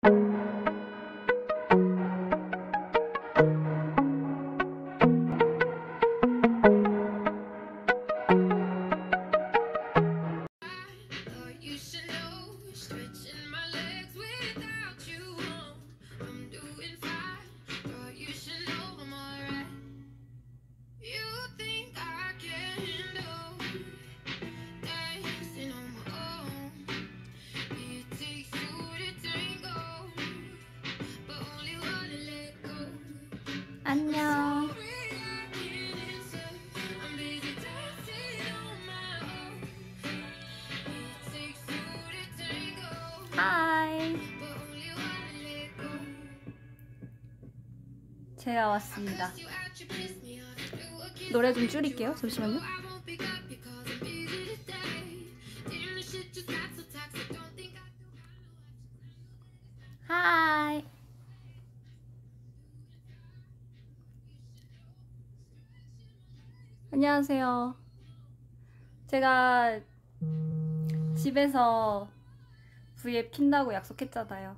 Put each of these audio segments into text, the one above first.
안녕. 하이. 제가 왔습니다. 노래 좀 줄일게요. 잠시만요. 하이. 안녕하세요. 제가 집에서 V앱 킨다고 약속했잖아요.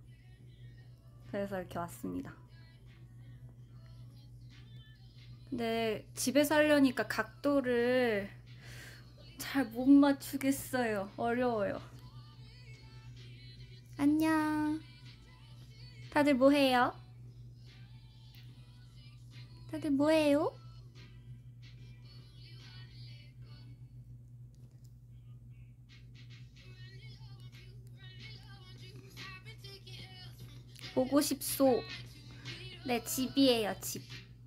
그래서 이렇게 왔습니다. 근데 집에서 하려니까 각도를 잘 못 맞추겠어요. 어려워요. 안녕. 다들 뭐해요? 다들 뭐해요? 보고 싶소. 네, 집이에요, 집.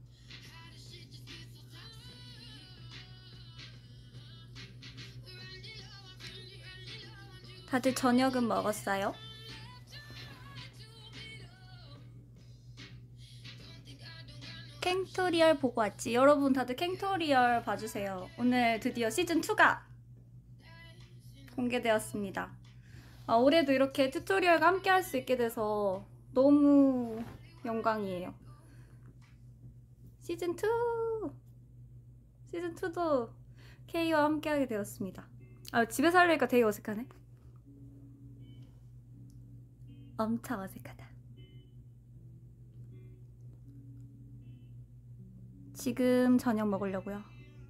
다들 저녁은 먹었어요? 캥토리얼 보고 왔지. 여러분 다들 캥토리얼 봐주세요. 오늘 드디어 시즌2가 공개되었습니다. 올해도 이렇게 튜토리얼과 함께 할 수 있게 돼서 너무 영광이에요. 시즌2도 K와 함께 하게 되었습니다. 집에서 하려니까 되게 어색하네. 엄청 어색하다. 지금 저녁 먹으려고요.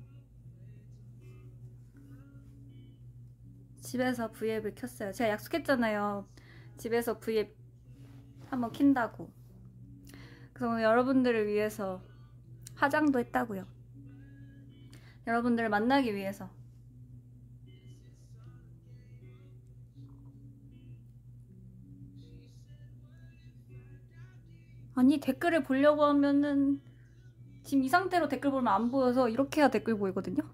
집에서 V앱을 켰어요. 제가 약속했잖아요. 집에서 V앱 한번 킨다고. 그래서 오늘 여러분들을 위해서 화장도 했다고요. 여러분들을 만나기 위해서. 아니, 댓글을 보려고 하면은 지금 이 상태로 댓글 보면 안 보여서 이렇게 해야 댓글 보이거든요?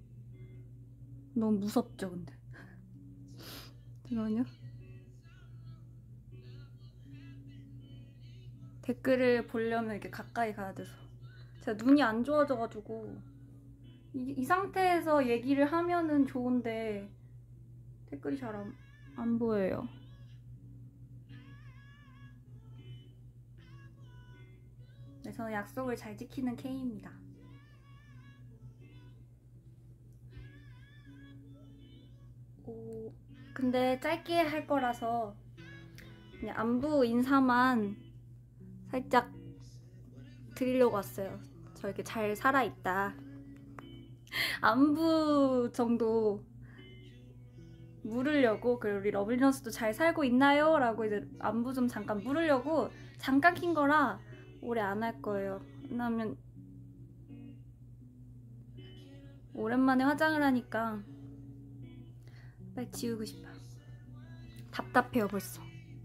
너무 무섭죠, 근데. 잠깐만요. 댓글을 보려면 이렇게 가까이 가야 돼서. 제가 눈이 안 좋아져가지고 이 상태에서 얘기를 하면은 좋은데 댓글이 잘 안 보여요. 네, 저는 약속을 잘 지키는 K입니다. 근데 짧게 할 거라서 그냥 안부 인사만 살짝 드리려고 왔어요. 저 이렇게 잘 살아있다. 안부 정도 물으려고. 그리고 우리 러블리너스도 잘 살고 있나요? 라고 이제 안부 좀 잠깐 물으려고 잠깐 킨 거라 오래 안 할 거예요. 왜냐면 오랜만에 화장을 하니까 빨리 지우고 싶어. 답답해요 벌써.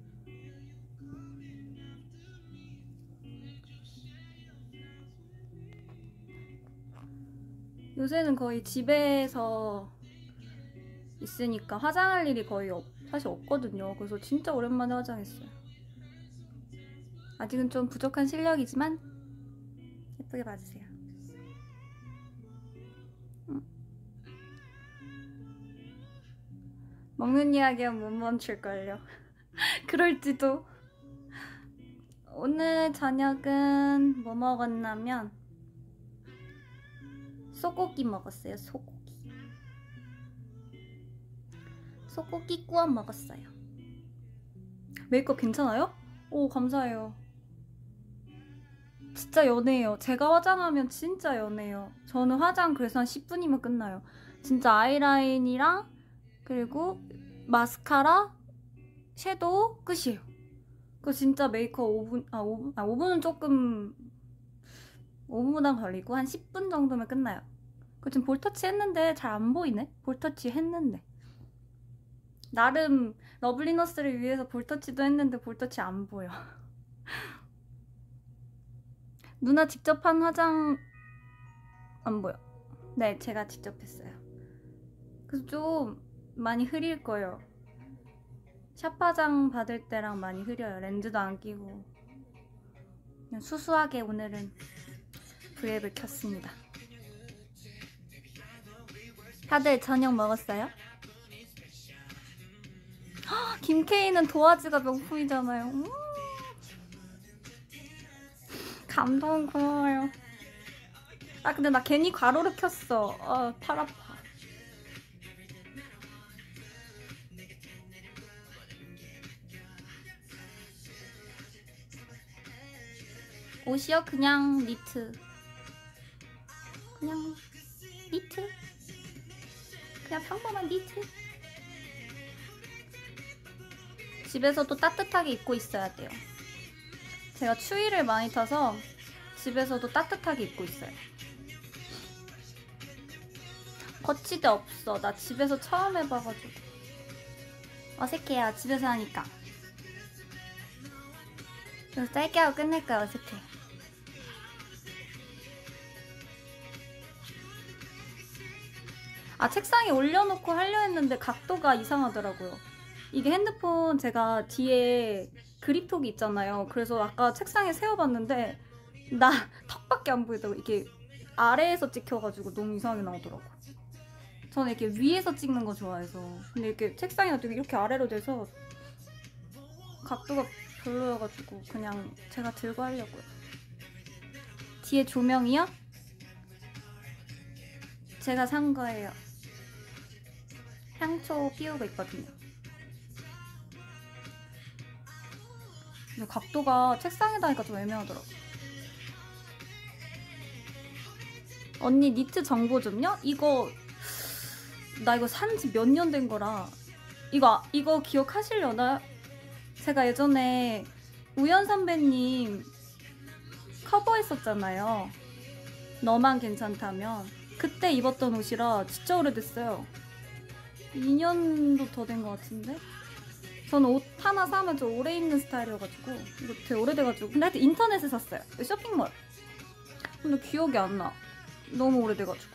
요새는 거의 집에서 있으니까 화장할 일이 거의 사실 없거든요. 그래서 진짜 오랜만에 화장했어요. 아직은 좀 부족한 실력이지만 예쁘게 봐주세요. 먹는 이야기는 못 멈출걸요. 그럴지도. 오늘 저녁은 뭐 먹었냐면 소고기 먹었어요. 소고기 구워 먹었어요. 메이크업 괜찮아요? 오, 감사해요. 진짜 연해요. 제가 화장하면 진짜 연해요. 저는 화장 그래서 한 10분이면 끝나요. 진짜 아이라인이랑 그리고 마스카라, 섀도우 끝이에요. 그거 진짜 메이크업 5분은 조금 5분보단 걸리고 한 10분 정도면 끝나요. 그 지금 볼터치 했는데 잘 안 보이네? 볼터치 했는데. 나름 러블리너스를 위해서 볼터치도 했는데 볼터치 안 보여. 누나 직접 한 화장 안 보여. 네, 제가 직접 했어요. 그래서 좀 많이 흐릴 거예요. 샵 화장 받을 때랑 많이 흐려요. 렌즈도 안 끼고. 그냥 수수하게 오늘은 브이앱을 켰습니다. 다들 저녁 먹었어요? 김케이는 도화지가 명품이잖아요. 감동 고마워요. 아 근데 나 괜히 괄호를 켰어. 팔 아파. 옷이요? 그냥 니트. 그냥 니트. 그냥 평범한 니트. 집에서도 따뜻하게 입고 있어야 돼요. 제가 추위를 많이 타서 집에서도 따뜻하게 입고 있어요. 거치대 없어. 나 집에서 처음 해봐가지고 어색해요. 집에서 하니까. 그래서 짧게 하고 끝낼까요? 어색해. 아 책상에 올려놓고 하려 했는데 각도가 이상하더라고요. 이게 핸드폰 제가 뒤에 그립톡이 있잖아요. 그래서 아까 책상에 세워봤는데 나 턱밖에 안 보이더라고. 이게 아래에서 찍혀가지고 너무 이상하게 나오더라고. 저는 이렇게 위에서 찍는 거 좋아해서. 근데 이렇게 책상이 놔두고 이렇게 아래로 돼서 각도가 별로여가지고 그냥 제가 들고 하려고요. 뒤에 조명이요? 제가 산 거예요. 향초 피우고 있거든요. 근데 각도가 책상에다 하니까 좀 애매하더라고. 언니 니트 정보 좀요? 나 이거 산지 몇 년 된 거라 이거 기억하시려나? 제가 예전에 우연 선배님 커버했었잖아요. 너만 괜찮다면. 그때 입었던 옷이라 진짜 오래됐어요. 2년도 더 된 것 같은데? 저는 옷 하나 사면 좀 오래 입는 스타일이어가지고 이거 되게 오래돼가지고. 근데 하여튼 인터넷에 샀어요. 쇼핑몰. 근데 기억이 안 나. 너무 오래돼가지고.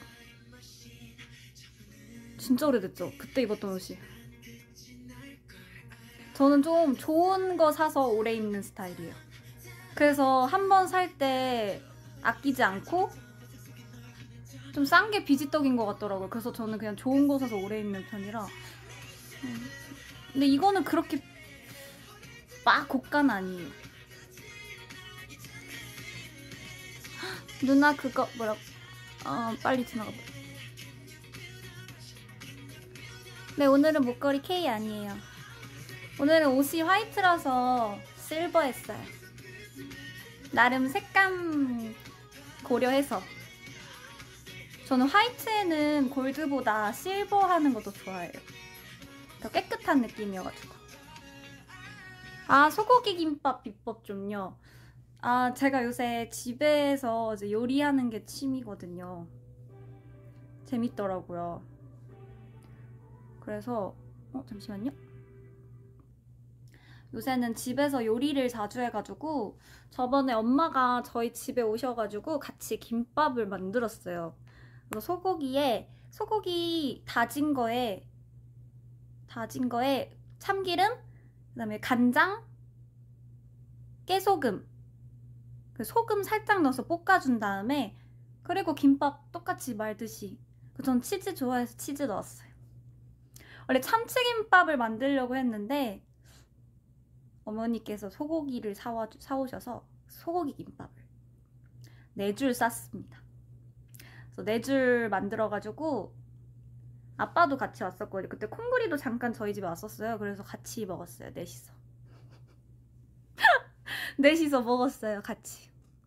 진짜 오래됐죠? 그때 입었던 옷이. 저는 좀 좋은 거 사서 오래 입는 스타일이에요. 그래서 한 번 살 때 아끼지 않고 좀 싼 게 비지떡인 것 같더라고요. 그래서 저는 그냥 좋은 거 사서 오래 입는 편이라. 근데 이거는 그렇게 막 고가는 아니에요. 누나 그거 빨리 지나가봐. 네, 오늘은 목걸이 K 아니에요. 오늘은 옷이 화이트라서 실버 했어요. 나름 색감 고려해서. 저는 화이트에는 골드보다 실버 하는 것도 좋아해요. 더 깨끗한 느낌이어가지고. 아, 소고기 김밥 비법 좀요. 아, 제가 요새 집에서 이제 요리하는 게 취미거든요. 재밌더라고요. 그래서 잠시만요. 요새는 집에서 요리를 자주 해가지고 저번에 엄마가 저희 집에 오셔가지고 같이 김밥을 만들었어요. 그래서 소고기 다진 거에 참기름, 그다음에 간장, 깨소금, 소금 살짝 넣어서 볶아준 다음에 그리고 김밥 똑같이 말듯이. 전 치즈 좋아해서 치즈 넣었어요. 원래 참치김밥을 만들려고 했는데 어머니께서 소고기를 사오셔서 소고기 김밥을 4줄 쌌습니다. 그래서 4줄 만들어가지고 아빠도 같이 왔었거든요. 그때 콩구리도 잠깐 저희 집에 왔었어요. 그래서 같이 먹었어요, 넷이서. 넷이서 먹었어요, 같이.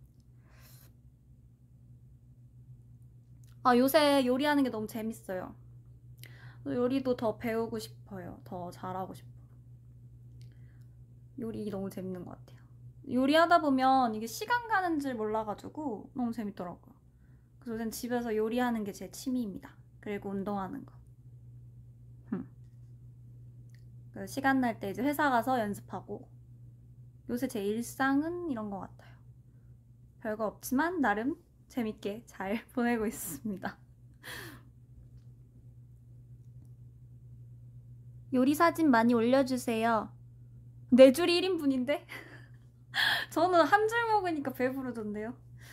아, 요새 요리하는 게 너무 재밌어요. 요리도 더 배우고 싶어요. 더 잘하고 싶어요. 요리 너무 재밌는 것 같아요. 요리하다 보면 이게 시간 가는 줄 몰라가지고 너무 재밌더라고요. 그래서 요새 집에서 요리하는 게 제 취미입니다. 그리고 운동하는 거. 시간 날 때 이제 회사 가서 연습하고. 요새 제 일상은 이런 것 같아요. 별거 없지만 나름 재밌게 잘 보내고 있습니다. 요리 사진 많이 올려주세요. 4줄이 1인분인데? 저는 한 줄 먹으니까 배부르던데요.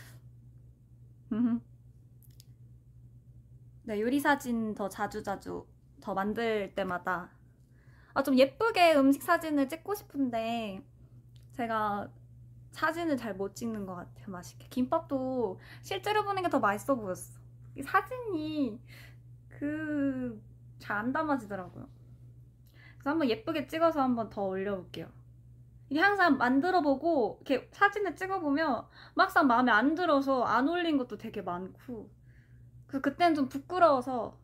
네, 요리 사진 더 자주자주 더 만들 때마다 좀 예쁘게 음식 사진을 찍고 싶은데 제가 사진을 잘 못 찍는 것 같아요. 맛있게. 김밥도 실제로 보는 게 더 맛있어 보였어. 이 사진이 잘 안 담아지더라고요. 그래서 한번 예쁘게 찍어서 한번 더 올려볼게요. 이게 항상 만들어보고 이렇게 사진을 찍어보면 막상 마음에 안 들어서 안 올린 것도 되게 많고, 그래서 그때는 좀 부끄러워서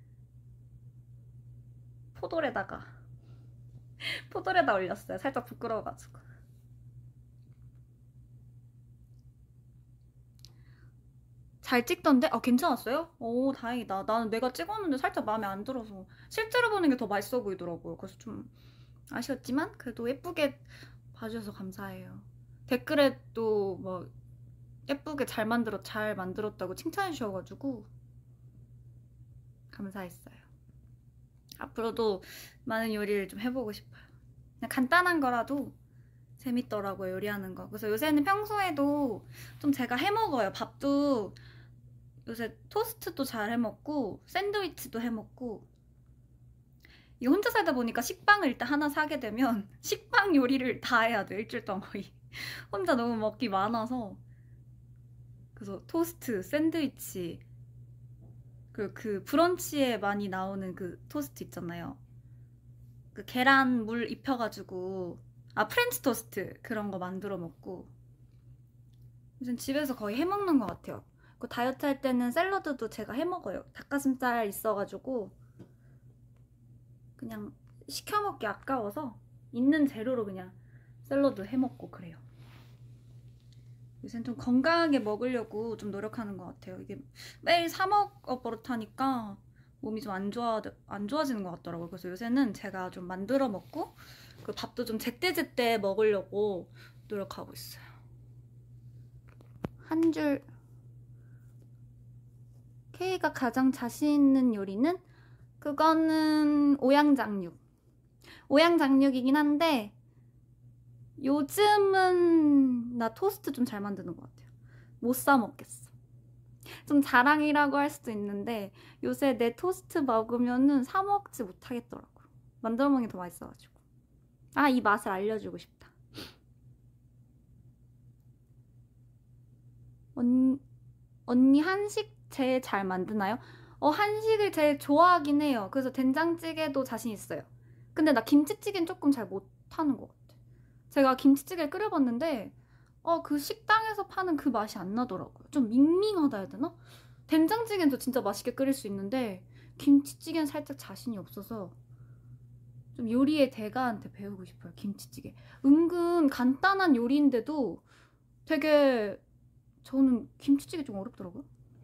포돌에다 올렸어요. 살짝 부끄러워가지고. 잘 찍던데? 괜찮았어요? 오, 다행이다. 나는 내가 찍었는데 살짝 마음에 안 들어서 실제로 보는 게 더 맛있어 보이더라고요. 그래서 좀 아쉬웠지만 그래도 예쁘게 봐주셔서 감사해요. 댓글에 또 뭐 예쁘게 잘 만들었다고 칭찬해 주셔가지고 감사했어요. 앞으로도 많은 요리를 좀 해보고 싶어요. 그냥 간단한 거라도 재밌더라고요, 요리하는 거. 그래서 요새는 평소에도 좀 제가 해먹어요. 밥도 요새 토스트도 잘 해먹고 샌드위치도 해먹고. 이 혼자 살다 보니까 식빵을 일단 하나 사게 되면 식빵 요리를 다 해야 돼요. 일주일 동안 거의. 혼자 너무 먹기 많아서. 그래서 토스트, 샌드위치, 그 브런치에 많이 나오는 그 토스트 있잖아요. 그 계란 물 입혀가지고 프렌치 토스트 그런 거 만들어 먹고. 요즘 집에서 거의 해먹는 것 같아요. 그 다이어트 할 때는 샐러드도 제가 해먹어요. 닭가슴살 있어가지고 그냥 시켜먹기 아까워서 있는 재료로 그냥 샐러드 해먹고 그래요. 요새는 좀 건강하게 먹으려고 좀 노력하는 것 같아요. 이게 매일 사 먹어 버릇하니까 몸이 좀 안 좋아지는 것 같더라고요. 그래서 요새는 제가 좀 만들어 먹고 그 밥도 좀 제때제때 먹으려고 노력하고 있어요. 한 줄. K가 가장 자신 있는 요리는? 그거는 오양장육이긴 한데 요즘은 나 토스트 좀 잘 만드는 것 같아요. 못 사 먹겠어. 좀 자랑이라고 할 수도 있는데 요새 내 토스트 먹으면은 사 먹지 못하겠더라고요. 만들어 먹는 게 더 맛있어가지고. 이 맛을 알려주고 싶다. 언니 한식 제일 잘 만드나요? 한식을 제일 좋아하긴 해요. 그래서 된장찌개도 자신 있어요. 근데 나 김치찌개는 조금 잘 못하는 것 같아. 제가 김치찌개를 끓여봤는데 그 식당에서 파는 그 맛이 안 나더라고요. 좀 밍밍하다 해야 되나? 된장찌개는 저 진짜 맛있게 끓일 수 있는데 김치찌개는 살짝 자신이 없어서 좀 요리의 대가한테 배우고 싶어요. 김치찌개. 은근 간단한 요리인데도 되게 저는 김치찌개 좀 어렵더라고요.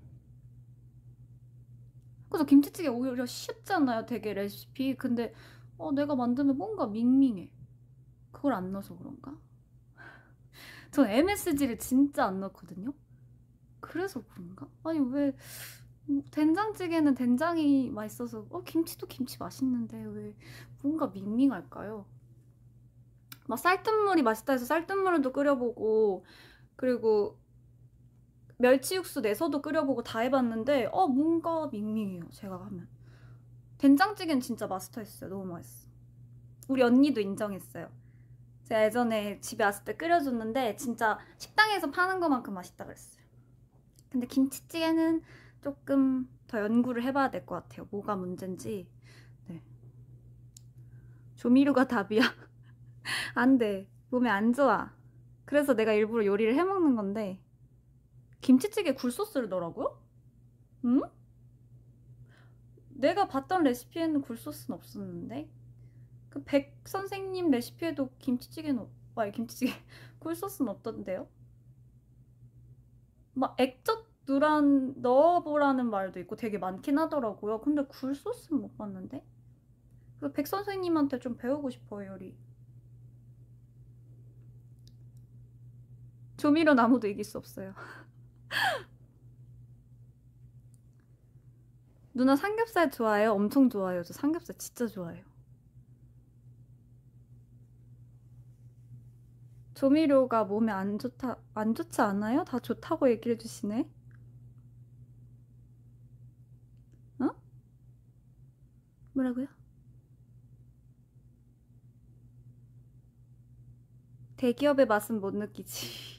그래서 김치찌개 오히려 쉽잖아요. 되게 레시피. 근데 내가 만들면 뭔가 밍밍해. 그걸 안 넣어서 그런가? 전 MSG를 진짜 안 넣거든요. 그래서 그런가? 아니 왜 된장찌개는 된장이 맛있어서 김치도 김치 맛있는데 왜 뭔가 밍밍할까요? 막 쌀뜨물이 맛있다 해서 쌀뜨물도 끓여보고 그리고 멸치 육수 내서도 끓여보고 다 해봤는데 뭔가 밍밍해요. 제가 하면. 된장찌개는 진짜 마스터했어요. 너무 맛있어. 우리 언니도 인정했어요. 제가 예전에 집에 왔을 때 끓여줬는데 진짜 식당에서 파는 것만큼 맛있다 그랬어요. 근데 김치찌개는 조금 더 연구를 해봐야 될 것 같아요. 뭐가 문제인지. 네. 조미료가 답이야. 안 돼. 몸에 안 좋아. 그래서 내가 일부러 요리를 해먹는 건데 김치찌개 굴소스를 넣으라고요? 응? 내가 봤던 레시피에는 굴소스는 없었는데 그 백 선생님 레시피에도 김치찌개는 김치찌개 굴소스는 없던데요? 막 액젓 넣어보라는 말도 있고 되게 많긴 하더라고요. 근데 굴소스는 못 봤는데? 그 백 선생님한테 좀 배우고 싶어요, 요리. 조미료는 아무도 이길 수 없어요. 누나 삼겹살 좋아해요? 엄청 좋아해요. 저 삼겹살 진짜 좋아해요. 조미료가 몸에 안 좋지 않아요? 다 좋다고 얘기를 해주시네. 어? 뭐라고요? 대기업의 맛은 못 느끼지.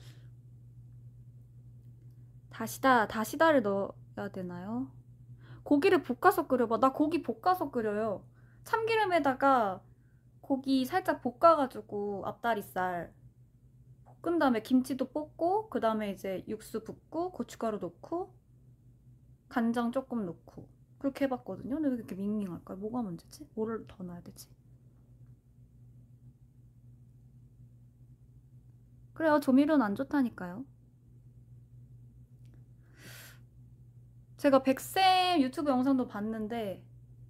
다시다를 넣어야 되나요? 고기를 볶아서 끓여봐. 나 고기 볶아서 끓여요. 참기름에다가 고기 살짝 볶아가지고 앞다리살 볶은 다음에 김치도 볶고 그 다음에 이제 육수 붓고 고춧가루 넣고 간장 조금 넣고 그렇게 해봤거든요. 근데 왜 이렇게 밍밍할까요? 뭐가 문제지? 뭐를 더 넣어야 되지? 그래요. 조미료는 안 좋다니까요. 제가 백쌤 유튜브 영상도 봤는데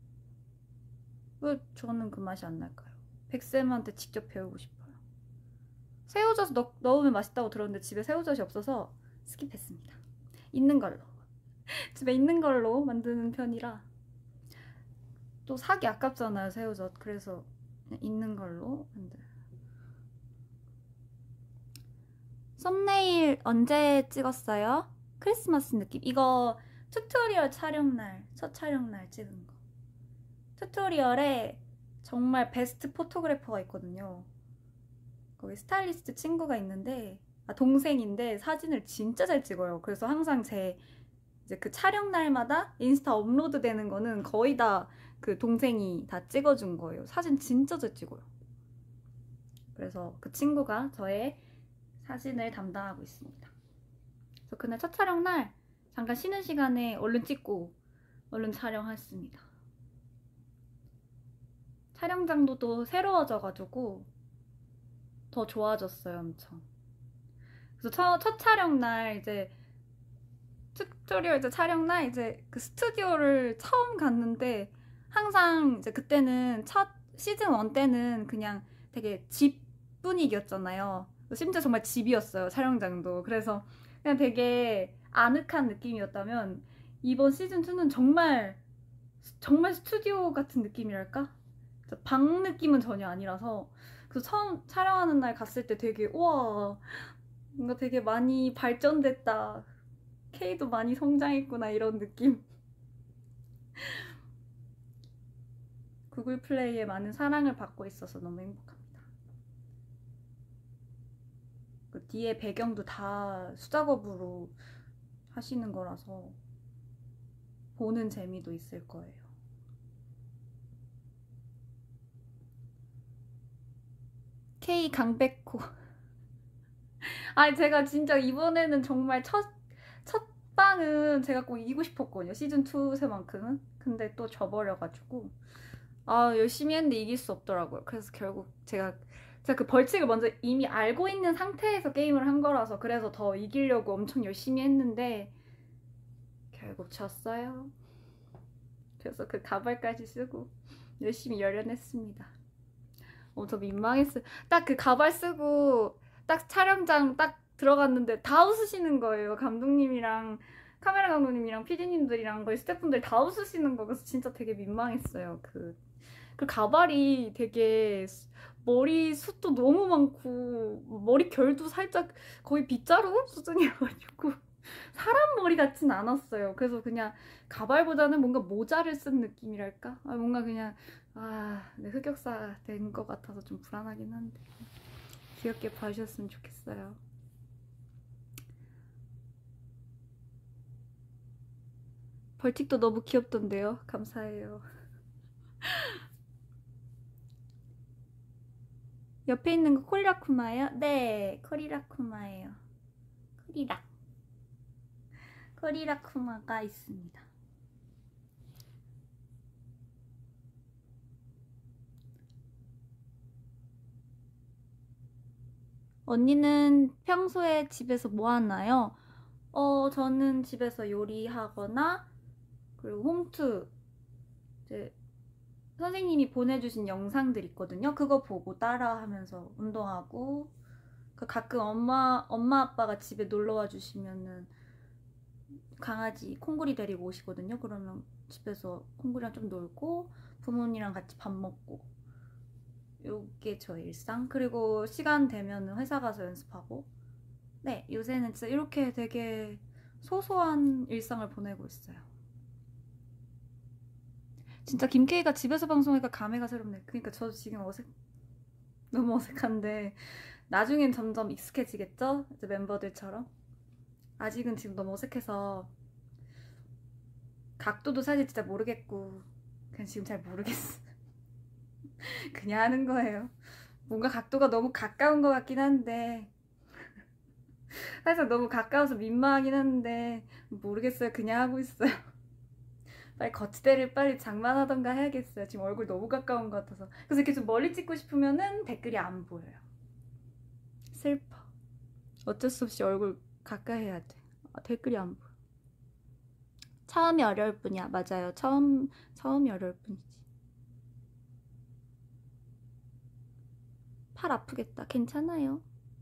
왜 저는 그 맛이 안 날까요? 백쌤한테 직접 배우고 싶어요. 새우젓 넣으면 맛있다고 들었는데 집에 새우젓이 없어서 스킵했습니다. 있는 걸로. 집에 있는 걸로 만드는 편이라 또 사기 아깝잖아요, 새우젓. 그래서 그냥 있는 걸로 만들어요. 썸네일 언제 찍었어요? 크리스마스 느낌. 이거 튜토리얼 촬영날, 첫 촬영날 찍은 거. 튜토리얼에 정말 베스트 포토그래퍼가 있거든요. 거기 스타일리스트 친구가 있는데 동생인데 사진을 진짜 잘 찍어요. 그래서 항상 제 이제 그 촬영 날마다 인스타 업로드 되는 거는 거의 다 그 동생이 다 찍어준 거예요. 사진 진짜 잘 찍어요. 그래서 그 친구가 저의 사진을 담당하고 있습니다. 그래서 그날 첫 촬영 날 잠깐 쉬는 시간에 얼른 찍고 얼른 촬영했습니다. 촬영장도 또 새로워져가지고 더 좋아졌어요, 엄청. 그래서 첫 촬영 날 이제 튜토리얼 이제 촬영 날 이제 그 스튜디오를 처음 갔는데 항상 이제 그때는 첫 시즌 1 때는 그냥 되게 집 분위기였잖아요. 심지어 정말 집이었어요, 촬영장도. 그래서 그냥 되게 아늑한 느낌이었다면 이번 시즌 2는 정말 스튜디오 같은 느낌이랄까? 방 느낌은 전혀 아니라서 그래서 처음 촬영하는 날 갔을 때 되게 우와 뭔가 되게 많이 발전됐다. K도 많이 성장했구나 이런 느낌. 구글 플레이에 많은 사랑을 받고 있어서 너무 행복합니다. 그 뒤에 배경도 다 수작업으로 하시는 거라서 보는 재미도 있을 거예요. K 강백호. 제가 진짜 이번에는 정말 첫 방은 제가 꼭 이기고 싶었거든요. 시즌 2세만큼은. 근데 또 져버려가지고 열심히 했는데 이길 수 없더라고요. 그래서 결국 제가 그 벌칙을 먼저 이미 알고 있는 상태에서 게임을 한 거라서 그래서 더 이기려고 엄청 열심히 했는데 결국 졌어요. 그래서 그 가발까지 쓰고 열심히 열연했습니다. 저 민망했어요. 딱 그 가발 쓰고 딱 촬영장 딱 들어갔는데 다 웃으시는 거예요. 감독님이랑 카메라 감독님이랑 PD님들이랑 거의 스태프분들 다 웃으시는 거. 그래서 진짜 되게 민망했어요. 그 가발이 되게 머리 숱도 너무 많고 머리 결도 살짝 거의 빗자루 수준이어가지고 사람 머리 같진 않았어요. 그래서 그냥 가발보다는 뭔가 모자를 쓴 느낌이랄까? 뭔가 그냥 네, 흑역사 된 것 같아서 좀 불안하긴 한데 귀엽게 봐주셨으면 좋겠어요. 벌칙도 너무 귀엽던데요. 감사해요. 옆에 있는 거 코리라쿠마예요? 네, 코리라쿠마예요. 코리라쿠마가 있습니다. 언니는 평소에 집에서 뭐 하나요? 저는 집에서 요리하거나, 그리고 홈트, 이제 선생님이 보내주신 영상들 있거든요. 그거 보고 따라하면서 운동하고, 가끔 엄마 아빠가 집에 놀러와 주시면은 강아지 콩구리 데리고 오시거든요. 그러면 집에서 콩구리랑 좀 놀고, 부모님이랑 같이 밥 먹고, 요게 저의 일상. 그리고 시간 되면 회사 가서 연습하고. 네, 요새는 진짜 이렇게 되게 소소한 일상을 보내고 있어요. 진짜 김케이가 집에서 방송하니까 감회가 새롭네. 그러니까 저도 지금 너무 어색한데 나중엔 점점 익숙해지겠죠? 이제 멤버들처럼. 아직은 지금 너무 어색해서 각도도 사실 진짜 모르겠고 그냥 지금 잘 모르겠어. 그냥 하는 거예요. 뭔가 각도가 너무 가까운 것 같긴 한데 살짝 너무 가까워서 민망하긴 한데 모르겠어요. 그냥 하고 있어요. 빨리 거치대를 빨리 장만하던가 해야겠어요. 지금 얼굴 너무 가까운 것 같아서. 그래서 이렇게 좀 멀리 찍고 싶으면은 댓글이 안 보여요. 슬퍼. 어쩔 수 없이 얼굴 가까이 해야 돼. 댓글이 안 보여. 처음이 어려울 뿐이야. 맞아요. 처음이 어려울 뿐이지. 팔 아프겠다. 괜찮아요.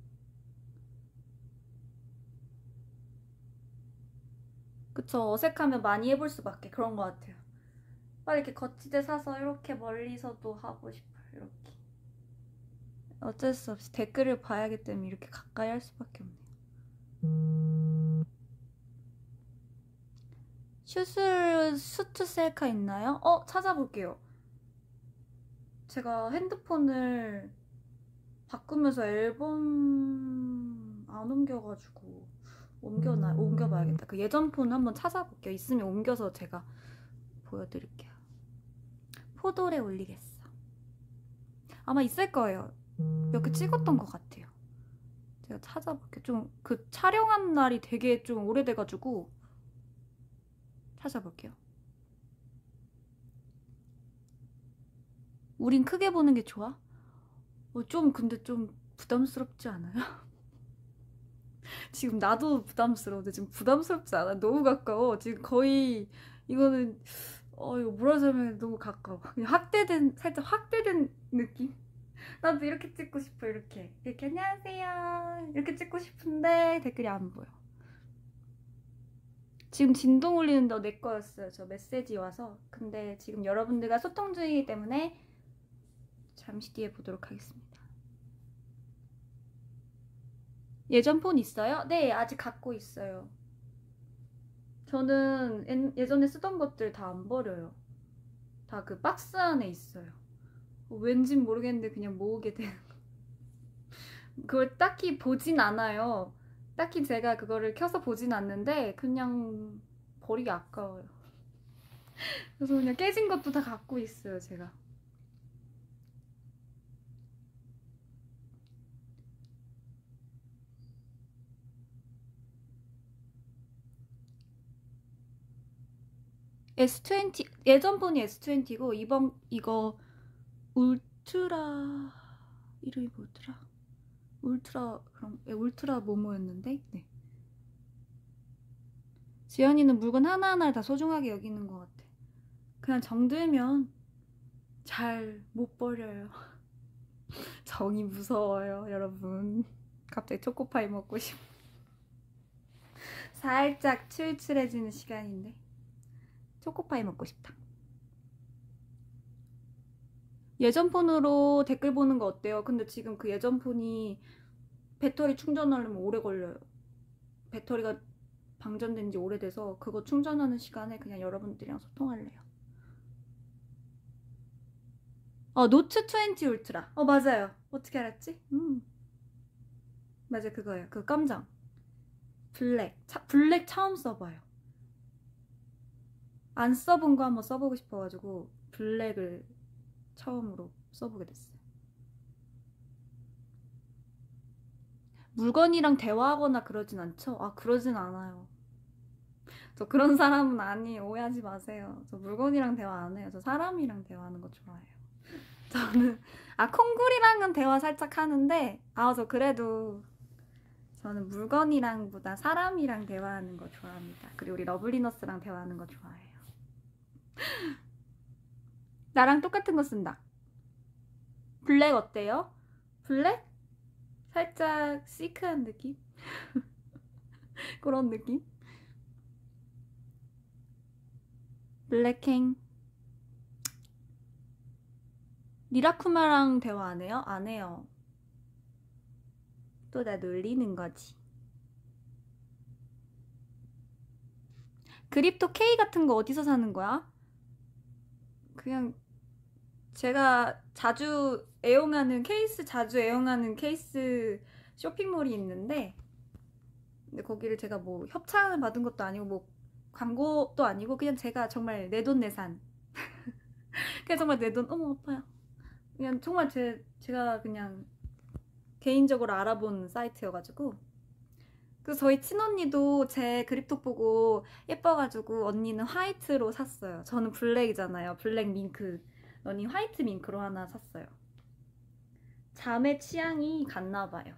그쵸. 어색하면 많이 해볼 수밖에. 그런 것 같아요. 빨리 이렇게 거치대 사서 이렇게 멀리서도 하고 싶어요. 이렇게. 어쩔 수 없이 댓글을 봐야기 때문에 이렇게 가까이 할 수밖에 없네요. 수트 셀카 있나요? 찾아볼게요. 제가 핸드폰을 바꾸면서 앨범 안 옮겨가지고 옮겨봐야겠다. 그 예전 폰 한번 찾아볼게요. 있으면 옮겨서 제가 보여드릴게요. 포도래 올리겠어. 아마 있을 거예요. 몇 개 찍었던 것 같아요. 제가 찾아볼게요. 좀 그 촬영한 날이 되게 좀 오래돼가지고 찾아볼게요. 우린 크게 보는 게 좋아? 근데 좀 부담스럽지 않아요? 지금 나도 부담스러운데 지금 부담스럽지 않아? 너무 가까워. 지금 거의 이거는 이거 뭐라 설명해. 너무 가까워. 그냥 살짝 확대된 느낌? 나도 이렇게 찍고 싶어. 이렇게 안녕하세요 이렇게 찍고 싶은데 댓글이 안 보여. 지금 진동 울리는데 내 거였어요. 저 메시지 와서. 근데 지금 여러분들과 소통 중이기 때문에 잠시 뒤에 보도록 하겠습니다. 예전 폰 있어요? 네, 아직 갖고 있어요. 저는 예전에 쓰던 것들 다 안 버려요. 다 그 박스 안에 있어요. 왠진 모르겠는데 그냥 모으게 되는 거. 그걸 딱히 보진 않아요. 딱히 제가 그거를 켜서 보진 않는데 그냥 버리기 아까워요. 그래서 그냥 깨진 것도 다 갖고 있어요, 제가. S20 예전 폰이 S20고 이거 울트라 이름이 뭐더라? 울트라 뭐뭐였는데. 네. 지연이는 물건 하나하나를 다 소중하게 여기는 것 같아. 그냥 정들면 잘 못 버려요. 정이 무서워요, 여러분. 갑자기 초코파이 먹고 싶어. 살짝 출출해지는 시간인데 초코파이 먹고 싶다. 예전 폰으로 댓글 보는 거 어때요? 근데 지금 그 예전 폰이 배터리 충전하려면 오래 걸려요. 배터리가 방전된 지 오래돼서 그거 충전하는 시간에 그냥 여러분들이랑 소통할래요. 노트 20 울트라. 맞아요. 어떻게 알았지? 맞아, 그거예요. 그 깜장. 블랙 처음 써봐요. 안 써본 거 한번 써보고 싶어가지고 블랙을 처음으로 써보게 됐어요. 물건이랑 대화하거나 그러진 않죠? 아, 그러진 않아요. 저 그런 사람은 아니에요. 오해하지 마세요. 저 물건이랑 대화 안 해요. 저 사람이랑 대화하는 거 좋아해요. 저는 콩굴이랑은 대화 살짝 하는데 저 그래도 저는 물건이랑보다 사람이랑 대화하는 거 좋아합니다. 그리고 우리 러블리너스랑 대화하는 거 좋아해요. 나랑 똑같은 거 쓴다. 블랙 어때요? 블랙? 살짝 시크한 느낌? 그런 느낌? 블랙행. 리라쿠마랑 대화 안 해요? 안 해요. 또 나 놀리는 거지. 그립토 K 같은 거 어디서 사는 거야? 그냥 제가 자주 애용하는 케이스 쇼핑몰이 있는데, 근데 거기를 제가 뭐 협찬을 받은 것도 아니고 뭐 광고도 아니고 그냥 제가 정말 내돈내산 그냥 정말 내 돈 어머 아파요. 그냥 정말 제가 그냥 개인적으로 알아본 사이트여가지고. 그래서 저희 친언니도 제 그립톡 보고 예뻐가지고 언니는 화이트로 샀어요. 저는 블랙이잖아요. 블랙 밍크. 언니 화이트 밍크로 하나 샀어요. 자매 취향이 같나봐요.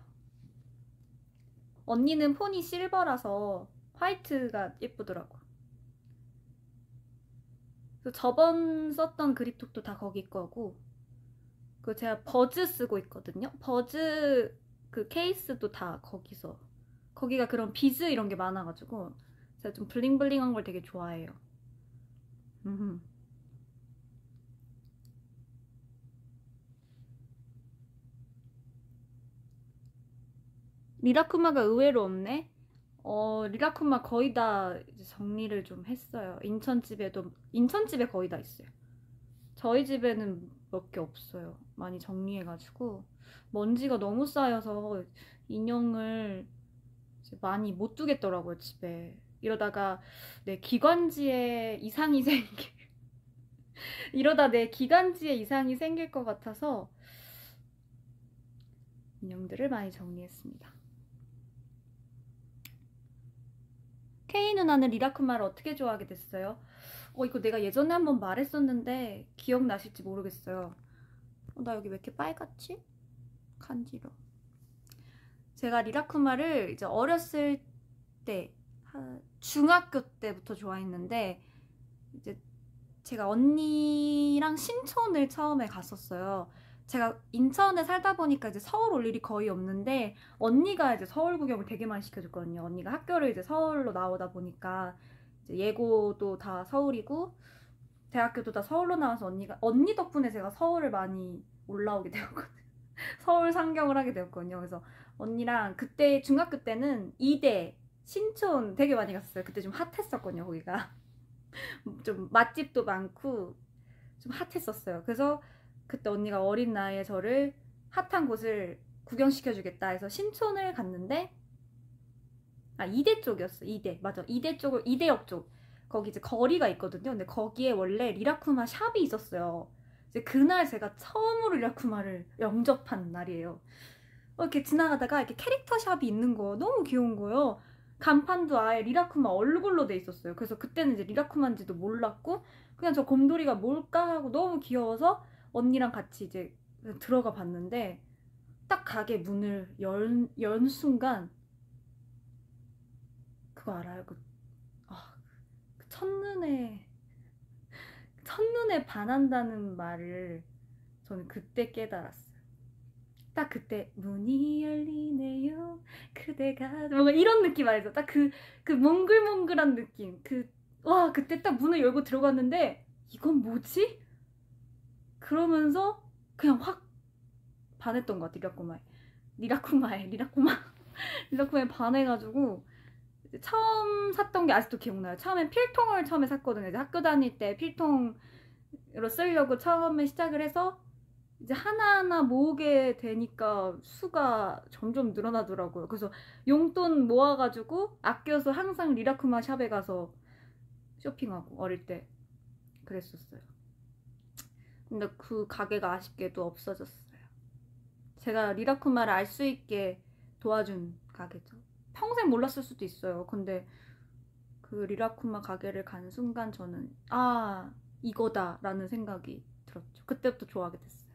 언니는 폰이 실버라서 화이트가 예쁘더라고. 저번 썼던 그립톡도 다 거기 거고, 그 제가 버즈 쓰고 있거든요. 버즈 그 케이스도 다 거기가 그런 비즈 이런 게 많아가지고 제가 좀 블링블링한 걸 되게 좋아해요. 리라쿠마가 의외로 없네. 리라쿠마 거의 다 이제 정리를 좀 했어요. 인천집에 거의 다 있어요. 저희 집에는 몇 개 없어요. 많이 정리해가지고 먼지가 너무 쌓여서 인형을 이제 많이 못 두겠더라고요, 집에. 이러다가 내 기관지에 이상이 이러다 내 기관지에 이상이 생길 것 같아서 인형들을 많이 정리했습니다. K 누나는 리라쿠마를 어떻게 좋아하게 됐어요? 이거 내가 예전에 한번 말했었는데 기억나실지 모르겠어요. 나 여기 왜 이렇게 빨갛지? 간지러. 제가 리라쿠마를 이제 어렸을 때, 중학교 때부터 좋아했는데, 이제 제가 언니랑 신촌을 처음에 갔었어요. 제가 인천에 살다 보니까 이제 서울 올 일이 거의 없는데, 언니가 이제 서울 구경을 되게 많이 시켜줬거든요. 언니가 학교를 이제 서울로 나오다 보니까, 이제 예고도 다 서울이고, 대학교도 다 서울로 나와서 언니 덕분에 제가 서울을 많이 올라오게 되었거든요. 서울 상경을 하게 되었거든요. 그래서 언니랑 그때 중학교 때는 이대, 신촌 되게 많이 갔었어요. 그때 좀 핫했었거든요, 거기가. 좀 맛집도 많고 좀 핫했었어요. 그래서 그때 언니가 어린 나이에 저를 핫한 곳을 구경시켜주겠다 해서 신촌을 갔는데, 이대 쪽이었어. 이대. 맞아. 이대역 쪽. 거기 이제 거리가 있거든요. 근데 거기에 원래 리라쿠마 샵이 있었어요. 이제 그날 제가 처음으로 리라쿠마를 영접한 날이에요. 이렇게 지나가다가 이렇게 캐릭터 샵이 있는 거 너무 귀여운 거예요. 간판도 아예 리라쿠마 얼굴로 돼 있었어요. 그래서 그때는 이제 리라쿠마인지도 몰랐고 그냥 저 곰돌이가 뭘까 하고 너무 귀여워서 언니랑 같이 이제 들어가 봤는데, 딱 가게 문을 연 순간 그거 알아요? 그 첫눈에 반한다는 말을 저는 그때 깨달았어요. 딱 그때 문이 열리네요 그대가 뭔가 이런 느낌 알죠? 딱 그 몽글몽글한 느낌. 그때 딱 문을 열고 들어갔는데 이건 뭐지? 그러면서 그냥 확 반했던 것 같아. 리라쿠마에 반해가지고 처음 샀던 게 아직도 기억나요. 처음엔 필통을 처음에 샀거든요. 이제 학교 다닐 때 필통으로 쓰려고 처음에 시작을 해서 이제 하나하나 모으게 되니까 수가 점점 늘어나더라고요. 그래서 용돈 모아가지고 아껴서 항상 리라쿠마 샵에 가서 쇼핑하고 어릴 때 그랬었어요. 근데 그 가게가 아쉽게도 없어졌어요. 제가 리라쿠마를 알 수 있게 도와준 가게죠. 평생 몰랐을 수도 있어요. 근데 그 리라쿠마 가게를 간 순간 저는 아 이거다 라는 생각이 들었죠. 그때부터 좋아하게 됐어요.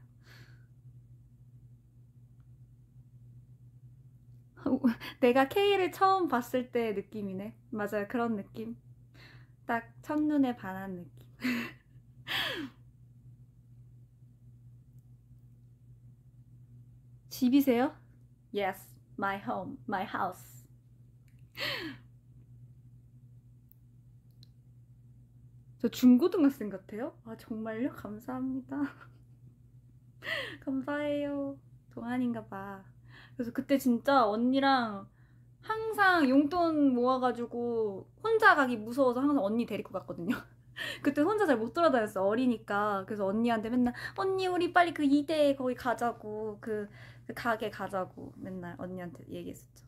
내가 K를 처음 봤을 때 느낌이네. 맞아요. 그런 느낌. 딱 첫눈에 반한 느낌. 집이세요? Yes, my home, my house. 저 중고등학생 같아요? 아 정말요? 감사합니다. 감사해요. 동안인가 봐. 그래서 그때 진짜 언니랑 항상 용돈 모아가지고 혼자 가기 무서워서 항상 언니 데리고 갔거든요. 그때 혼자 잘 못 돌아다녔어. 어리니까. 그래서 언니한테 맨날 언니 우리 빨리 그 이대 거기 가자고 그 가게 가자고 맨날 언니한테 얘기했었죠.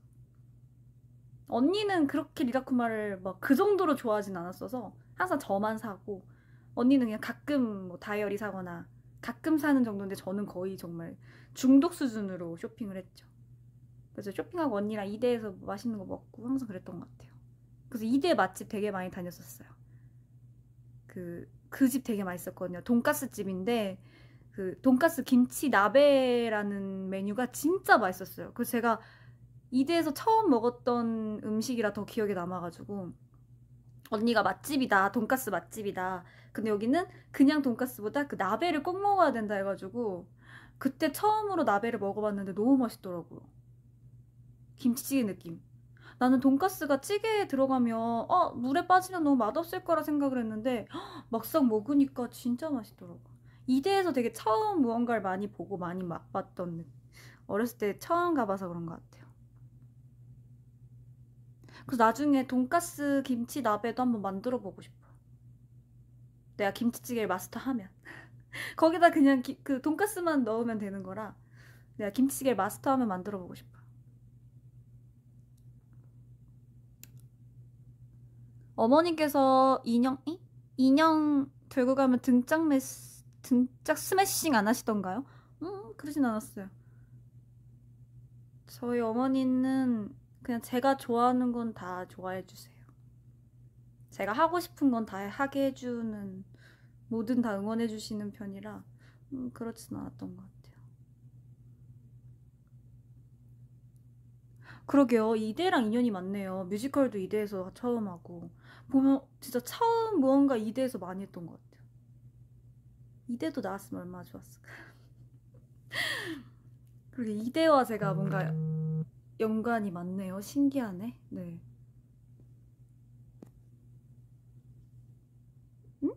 언니는 그렇게 리라쿠마를 막 그 정도로 좋아하진 않았어서 항상 저만 사고 언니는 그냥 가끔 뭐 다이어리 사거나 가끔 사는 정도인데 저는 거의 정말 중독 수준으로 쇼핑을 했죠. 그래서 쇼핑하고 언니랑 이대에서 맛있는 거 먹고 항상 그랬던 것 같아요. 그래서 이대 맛집 되게 많이 다녔었어요. 그 집 되게 맛있었거든요. 돈가스 집인데 그 돈가스 김치 나베라는 메뉴가 진짜 맛있었어요. 그래서 제가 이대에서 처음 먹었던 음식이라 더 기억에 남아가지고 언니가 맛집이다, 돈가스 맛집이다. 근데 여기는 그냥 돈가스보다 그 나베를 꼭 먹어야 된다 해가지고 그때 처음으로 나베를 먹어봤는데 너무 맛있더라고요. 김치찌개 느낌. 나는 돈가스가 찌개에 들어가면 물에 빠지면 너무 맛없을 거라 생각을 했는데 막상 먹으니까 진짜 맛있더라고. 이대에서 되게 처음 무언가를 많이 보고 많이 맛봤던 느낌. 어렸을 때 처음 가봐서 그런 것 같아요. 그래서 나중에 돈가스 김치 나베도 한번 만들어 보고 싶어. 내가 김치찌개를 마스터하면. 거기다 그냥 그 돈가스만 넣으면 되는 거라 내가 김치찌개를 마스터하면 만들어 보고 싶어. 어머니께서 인형 들고 가면 등짝 스매싱 안 하시던가요? 그러진 않았어요. 저희 어머니는 그냥 제가 좋아하는 건 다 좋아해 주세요. 제가 하고 싶은 건 다 하게 해주는, 뭐든 다 응원해 주시는 편이라 그렇진 않았던 것 같아요. 그러게요. 이대랑 인연이 많네요. 뮤지컬도 이대에서 처음 하고 보면 진짜 처음 무언가 이대에서 많이 했던 것 같아요. 이대도 나왔으면 얼마나 좋았을까. 그리고 이대와 제가 뭔가 연관이 많네요. 신기하네. 네. 응?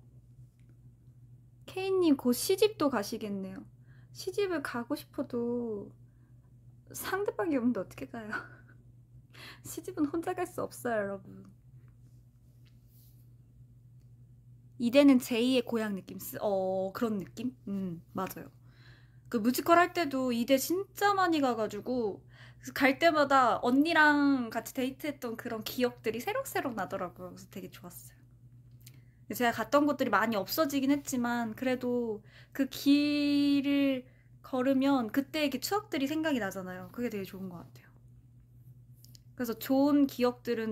케이님 곧 시집도 가시겠네요. 시집을 가고 싶어도 상대방이 없는데 어떻게 가요? 시집은 혼자 갈 수 없어요, 여러분. 이대는 제2의 고향 느낌. 그런 느낌? 맞아요. 그 뮤지컬 할 때도 이대 진짜 많이 가가지고 갈 때마다 언니랑 같이 데이트했던 그런 기억들이 새록새록 나더라고요. 그래서 되게 좋았어요. 제가 갔던 곳들이 많이 없어지긴 했지만 그래도 그 길을 걸으면 그때의 그 추억들이 생각이 나잖아요. 그게 되게 좋은 것 같아요. 그래서 좋은 기억들은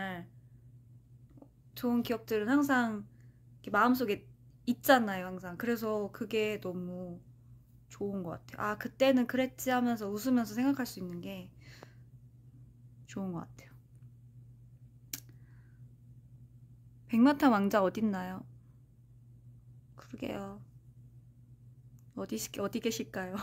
항상 마음속에 있잖아요, 항상. 그래서 그게 너무 좋은 것 같아요. 아, 그때는 그랬지 하면서 웃으면서 생각할 수 있는 게 좋은 것 같아요. 백마탄 왕자 어딨나요? 그러게요. 어디 계실까요?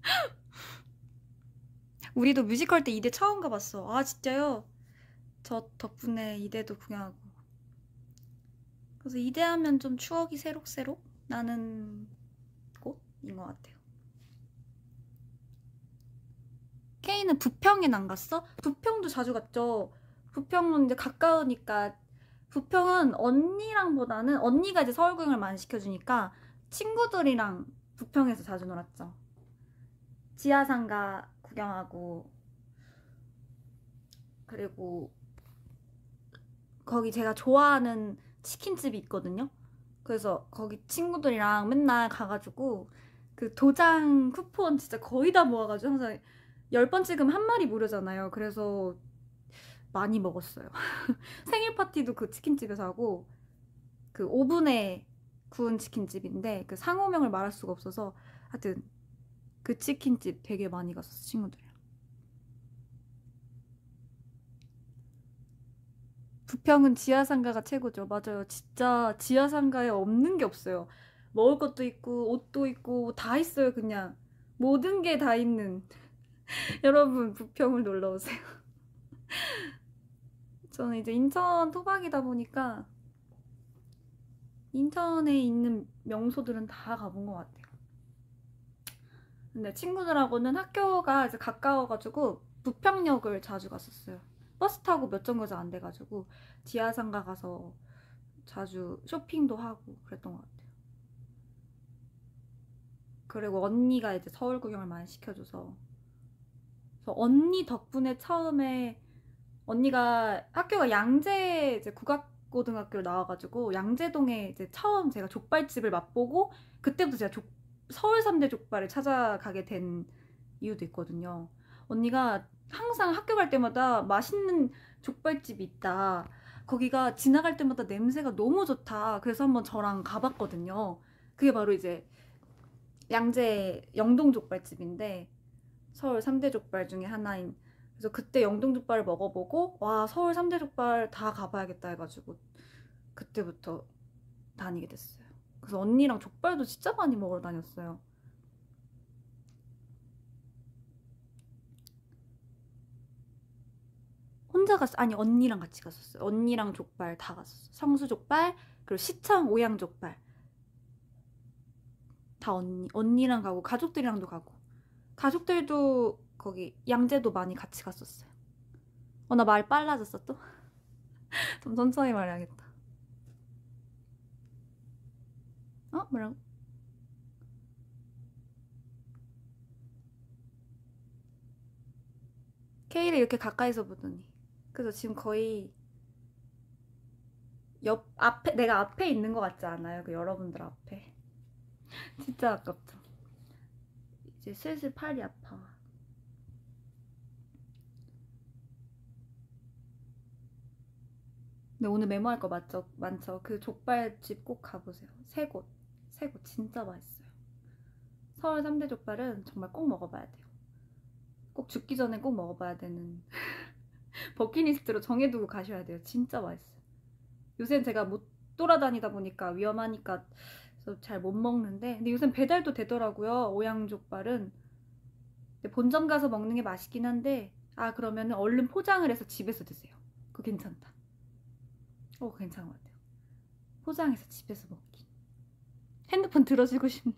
우리도 뮤지컬 때 이대 처음 가봤어. 아, 진짜요? 저 덕분에 이대도 구경하고. 그래서 이대 하면 좀 추억이 새록새록 나는 곳인 것 같아요. K는 부평엔 안 갔어? 부평도 자주 갔죠. 부평은 이제 가까우니까. 부평은 언니랑보다는 언니가 이제 서울 구경을 많이 시켜주니까 친구들이랑 부평에서 자주 놀았죠. 지하상가 구경하고, 그리고 거기 제가 좋아하는 치킨집이 있거든요. 그래서 거기 친구들이랑 맨날 가가지고 그 도장 쿠폰 진짜 거의 다 모아가지고 항상 10번 찍으면 한 마리 무료잖아요. 그래서 많이 먹었어요. 생일 파티도 그 치킨집에서 하고, 그 오븐에 구운 치킨집인데 그 상호명을 말할 수가 없어서 하여튼 그 치킨집 되게 많이 갔었어, 친구들이랑. 부평은 지하상가가 최고죠. 맞아요. 진짜 지하상가에 없는 게 없어요. 먹을 것도 있고 옷도 있고 다 있어요. 그냥 모든 게 다 있는. 여러분 부평을 놀러 오세요. 저는 이제 인천 토박이다 보니까 인천에 있는 명소들은 다 가본 것 같아요. 근데 친구들하고는 학교가 이제 가까워가지고 부평역을 자주 갔었어요. 버스 타고 몇 정거장 안 돼가지고 지하상가 가서 자주 쇼핑도 하고 그랬던 것 같아요. 그리고 언니가 이제 서울 구경을 많이 시켜줘서, 그래서 언니 덕분에 처음에, 언니가 학교가 양재 이제 국악고등학교를 나와가지고 양재동에 이제 처음 제가 족발집을 맛보고 그때부터 제가 서울 3대 족발을 찾아가게 된 이유도 있거든요. 언니가 항상 학교 갈 때마다 맛있는 족발집이 있다, 거기가 지나갈 때마다 냄새가 너무 좋다, 그래서 한번 저랑 가봤거든요. 그게 바로 이제 양재 영동족발집인데 서울 3대 족발 중에 하나인, 그래서 그때 영동족발을 먹어보고 와, 서울 3대 족발 다 가봐야겠다 해가지고 그때부터 다니게 됐어요. 그래서 언니랑 족발도 진짜 많이 먹으러 다녔어요. 혼자 갔어? 아니, 언니랑 같이 갔었어요. 언니랑 족발 다 갔었어요. 성수족발, 그리고 시청 오양족발 다 언니랑 가고 가족들이랑도 가고, 가족들도 거기 양재도 많이 같이 갔었어요. 나 말 빨라졌어 또? 좀 천천히 말해야겠다. 뭐라고? K를 이렇게 가까이서 보더니. 그래서 지금 거의 앞에, 내가 앞에 있는 것 같지 않아요? 그 여러분들 앞에. 진짜 아깝죠. 이제 슬슬 팔이 아파. 근데 오늘 메모할 거 많죠? 그 족발집 꼭 가보세요. 세 곳 진짜 맛있어요. 서울 3대 족발은 정말 꼭 먹어봐야 돼요. 꼭 죽기 전에 꼭 먹어봐야 되는 버킷리스트로 정해두고 가셔야 돼요. 진짜 맛있어요. 요새는 제가 못 돌아다니다 보니까 위험하니까 잘 못 먹는데, 근데 요새는 배달도 되더라고요, 오양족발은. 근데 본점 가서 먹는 게 맛있긴 한데, 그러면 얼른 포장을 해서 집에서 드세요. 그거 괜찮다. 그거 괜찮은 것 같아요. 포장해서 집에서 먹기. 핸드폰 들어주고 싶네.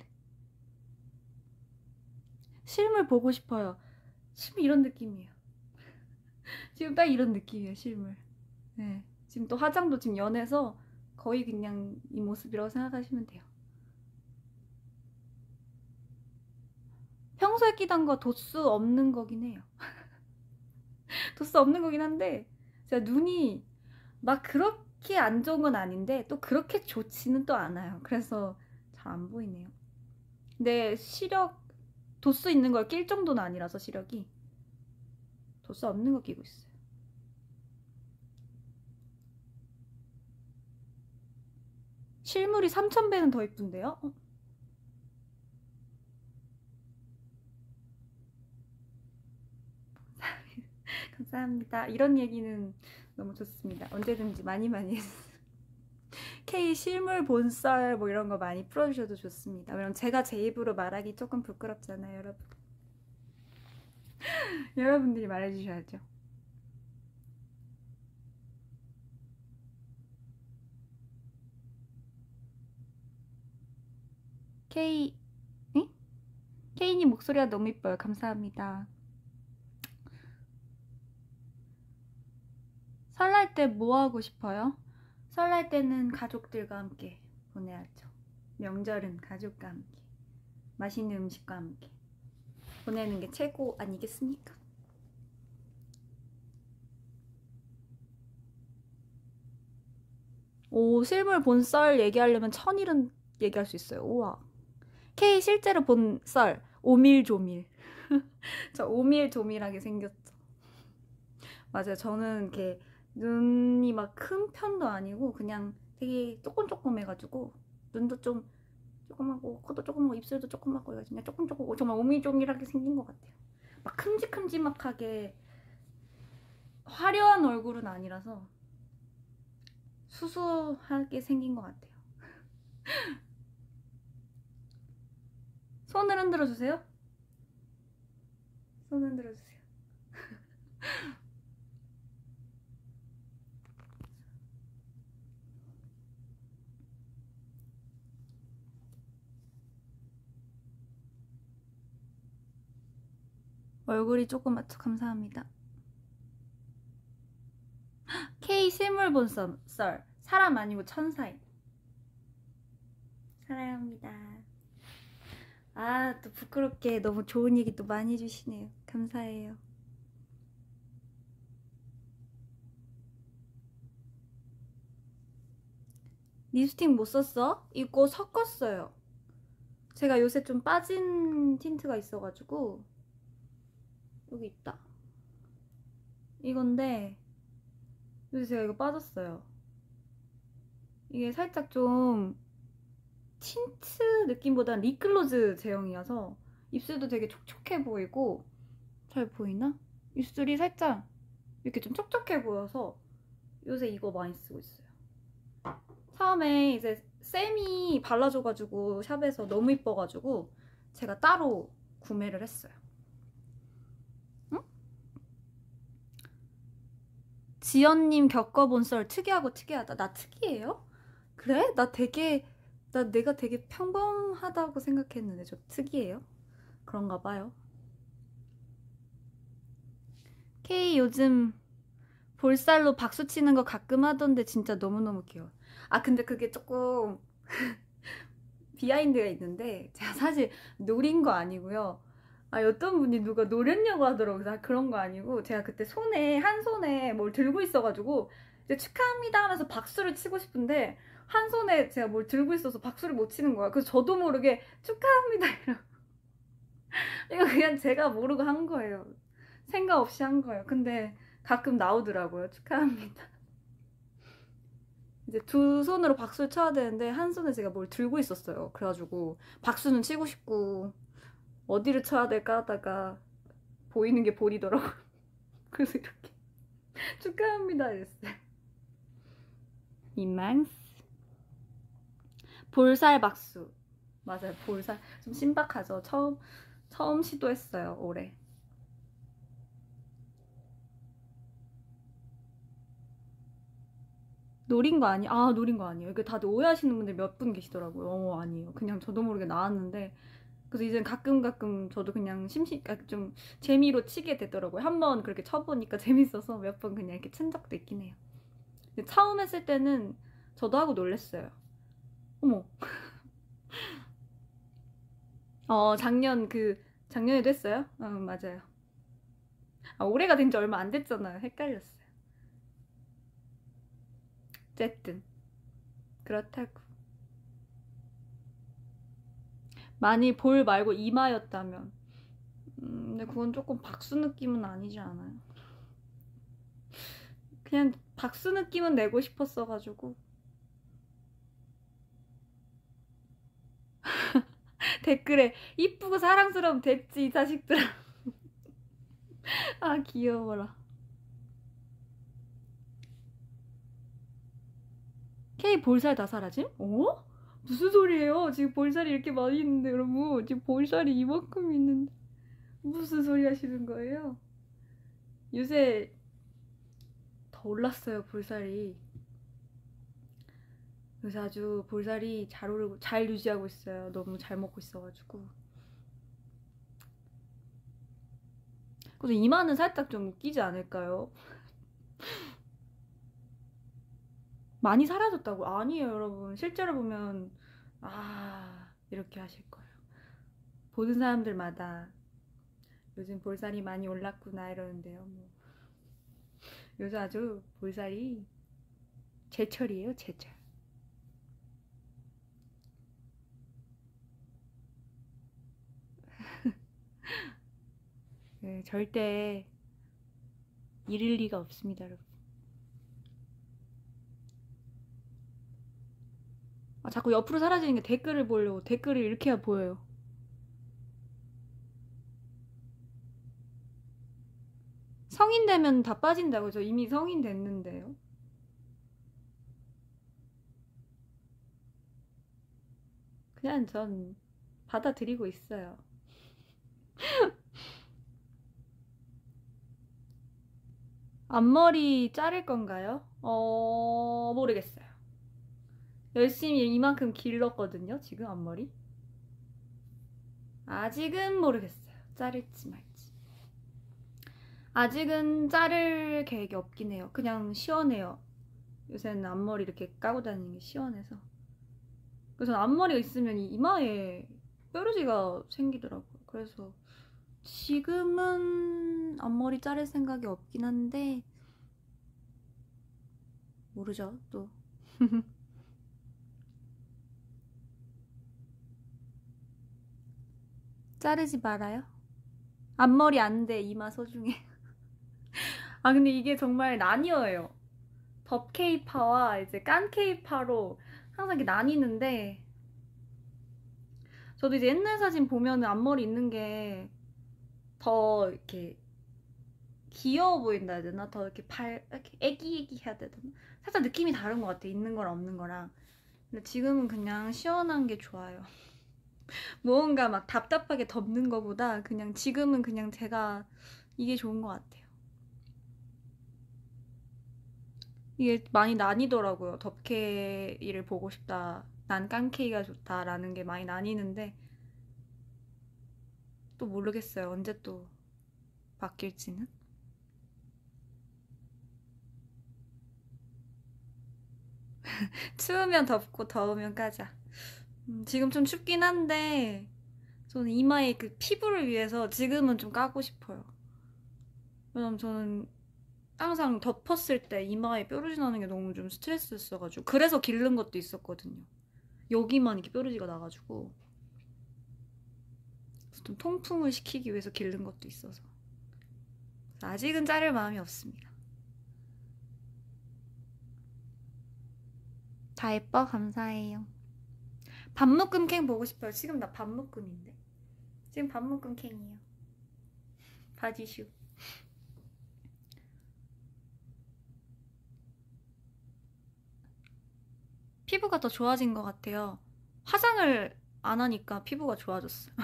실물 보고 싶어요. 실물 이런 느낌이에요. 지금 딱 이런 느낌이에요, 실물. 네. 지금 또 화장도 지금 연해서 거의 그냥 이 모습이라고 생각하시면 돼요. 평소에 끼던 거 도수 없는 거긴 해요. 도수 없는 거긴 한데 제가 눈이 막 그렇게 안 좋은 건 아닌데 또 그렇게 좋지는 또 않아요. 그래서 잘 안 보이네요. 근데 시력, 도수 있는 걸 낄 정도는 아니라서 시력이, 도수 없는 거 끼고 있어요. 실물이 3000배는 더 이쁜데요? 감사합니다. 이런 얘기는 너무 좋습니다. 언제든지 많이 해주세요. K 실물 본썰 뭐 이런 거 많이 풀어주셔도 좋습니다. 왜냐면 제가 제 입으로 말하기 조금 부끄럽잖아요, 여러분. 여러분들이 말해주셔야죠. K, 응? K님 목소리가 너무 이뻐요. 감사합니다. 설날 때 뭐 하고 싶어요? 설날 때는 가족들과 함께 보내야죠. 명절은 가족과 함께, 맛있는 음식과 함께 보내는 게 최고 아니겠습니까? 오, 실물 본 썰 얘기하려면 1000일은 얘기할 수 있어요. 우와. K 실제로 본 썰 오밀조밀. 저 오밀조밀하게 생겼죠. 맞아요. 저는 이렇게 눈이 막 큰 편도 아니고 그냥 되게 조금조금해가지고 눈도 좀 조그맣고 코도 조그맣고 입술도 조그맣고 해가지고 그냥 조금 정말 오밀조밀하게 생긴 것 같아요. 막 큼직큼직하게 화려한 얼굴은 아니라서 수수하게 생긴 것 같아요. 손을 흔들어 주세요. 손 흔들어 주세요. 얼굴이 조그맣죠? 감사합니다. K 실물본썰 사람 아니고 천사임. 사랑합니다. 아, 또 부끄럽게 너무 좋은 얘기 또 많이 해주시네요. 감사해요. 립스틱 못 썼어? 이거 섞었어요. 제가 요새 좀 빠진 틴트가 있어가지고 여기 있다. 이건데 요새 제가 이거 빠졌어요. 이게 살짝 좀 틴트 느낌보단 립글로즈 제형이어서 입술도 되게 촉촉해 보이고, 잘 보이나? 입술이 살짝 이렇게 좀 촉촉해 보여서 요새 이거 많이 쓰고 있어요. 처음에 이제 쌤이 발라줘가지고 샵에서 너무 이뻐가지고 제가 따로 구매를 했어요. 응? 지연님 겪어본 썰 특이하고 특이하다. 나 특이해요? 그래? 내가 되게 평범하다고 생각했는데 저 특이해요? 그런가 봐요. K 요즘 볼살로 박수 치는 거 가끔 하던데 진짜 너무너무 귀여워. 아, 근데 그게 조금 비하인드가 있는데 제가 사실 노린 거 아니고요. 아, 어떤 분이 누가 노렸냐고 하더라고요. 아, 그런 거 아니고 제가 그때 한 손에 뭘 들고 있어가지고 이제 축하합니다 하면서 박수를 치고 싶은데 한 손에 제가 뭘 들고 있어서 박수를 못 치는 거야. 그래서 저도 모르게 축하합니다 이러고 이거 그냥 제가 모르고 한 거예요. 생각 없이 한 거예요. 근데 가끔 나오더라고요. 축하합니다. 이제 두 손으로 박수를 쳐야 되는데 한 손에 제가 뭘 들고 있었어요. 그래가지고 박수는 치고 싶고 어디를 쳐야 될까 하다가 보이는 게 볼이더라고요. 그래서 이렇게 축하합니다 이랬어요. 이망스 볼살 박수. 맞아요, 볼살 좀 신박하죠. 처음 시도했어요 올해. 노린 거 아니? 아, 노린 거 아니에요. 이게 다들 오해하시는 분들 몇 분 계시더라고요. 아니에요. 그냥 저도 모르게 나왔는데 그래서 이제 가끔 저도 그냥 좀 재미로 치게 되더라고요. 한번 그렇게 쳐보니까 재밌어서 몇 번 그냥 이렇게 친 적도 있긴 해요. 근데 처음 했을 때는 저도 하고 놀랬어요. 어머. 작년에도 했어요? 맞아요. 아, 올해가 된 지 얼마 안 됐잖아요. 헷갈렸어요. 어쨌든 그렇다고. 많이 볼 말고 이마였다면. 근데 그건 조금 박수 느낌은 아니지 않아요? 그냥 박수 느낌은 내고 싶었어가지고. 댓글에 이쁘고 사랑스러움 됐지 이 자식들아. 아, 귀여워라. K 볼살 다 사라짐? 어? 무슨 소리예요? 지금 볼살이 이렇게 많이 있는데 여러분, 지금 볼살이 이만큼 있는데 무슨 소리 하시는 거예요? 요새 더 올랐어요, 볼살이. 요새 아주 볼살이 잘 오르고 잘 유지하고 있어요. 너무 잘 먹고 있어가지고. 그래서 이마는 살짝 좀 웃기지 않을까요? 많이 사라졌다고? 아니에요, 여러분. 실제로 보면 이렇게 하실 거예요. 보는 사람들마다 요즘 볼살이 많이 올랐구나 이러는데요. 뭐. 요새 아주 볼살이 제철이에요, 제철. 네, 절대 이를 리가 없습니다, 여러분. 아, 자꾸 옆으로 사라지는 게 댓글을 보려고. 댓글을 이렇게 해야 보여요. 성인 되면 다 빠진다고. 저 이미 성인 됐는데요. 그냥 전 받아들이고 있어요. 앞머리 자를 건가요? 모르겠어요. 열심히 이만큼 길렀거든요, 지금 앞머리. 아직은 모르겠어요. 자를지 말지. 아직은 자를 계획이 없긴 해요. 그냥 시원해요. 요새는 앞머리 이렇게 까고 다니는 게 시원해서. 그래서 앞머리가 있으면 이마에 뾰루지가 생기더라고요. 그래서 지금은 앞머리 자를 생각이 없긴 한데 모르죠, 또. 자르지 말아요. 앞머리 안 돼, 이마 소중해. 아, 근데 이게 정말 나뉘어요. 덥 케이파와 이제 깐 케이파로 항상 이렇게 나뉘는데, 저도 이제 옛날 사진 보면은 앞머리 있는 게 더 이렇게 귀여워 보인다 해야 되나? 더 이렇게 이렇게 애기애기 해야 되나? 살짝 느낌이 다른 것 같아, 있는 거랑 없는 거랑. 근데 지금은 그냥 시원한 게 좋아요. 뭔가 막 답답하게 덮는 거보다 그냥 지금은 그냥 제가 이게 좋은 것 같아요. 이게 많이 나뉘더라고요. 덮케이를 보고 싶다, 난 깡케이가 좋다라는 게 많이 나뉘는데 또 모르겠어요. 언제 또 바뀔지는. 추우면 덥고 더우면 까자. 지금 좀 춥긴 한데 저는 이마에 그 피부를 위해서 지금은 좀 까고 싶어요. 왜냐면 저는 항상 덮었을 때 이마에 뾰루지 나는 게 너무 좀 스트레스였어가지고, 그래서 기른 것도 있었거든요. 여기만 이렇게 뾰루지가 나가지고 좀 통풍을 시키기 위해서 기른 것도 있어서. 아직은 자를 마음이 없습니다. 다 예뻐, 감사해요. 반묶음 캥 보고 싶어요. 지금 나 반묶음인데. 지금 반묶음 캥이에요. 바지슈. 피부가 더 좋아진 것 같아요. 화장을 안 하니까 피부가 좋아졌어요.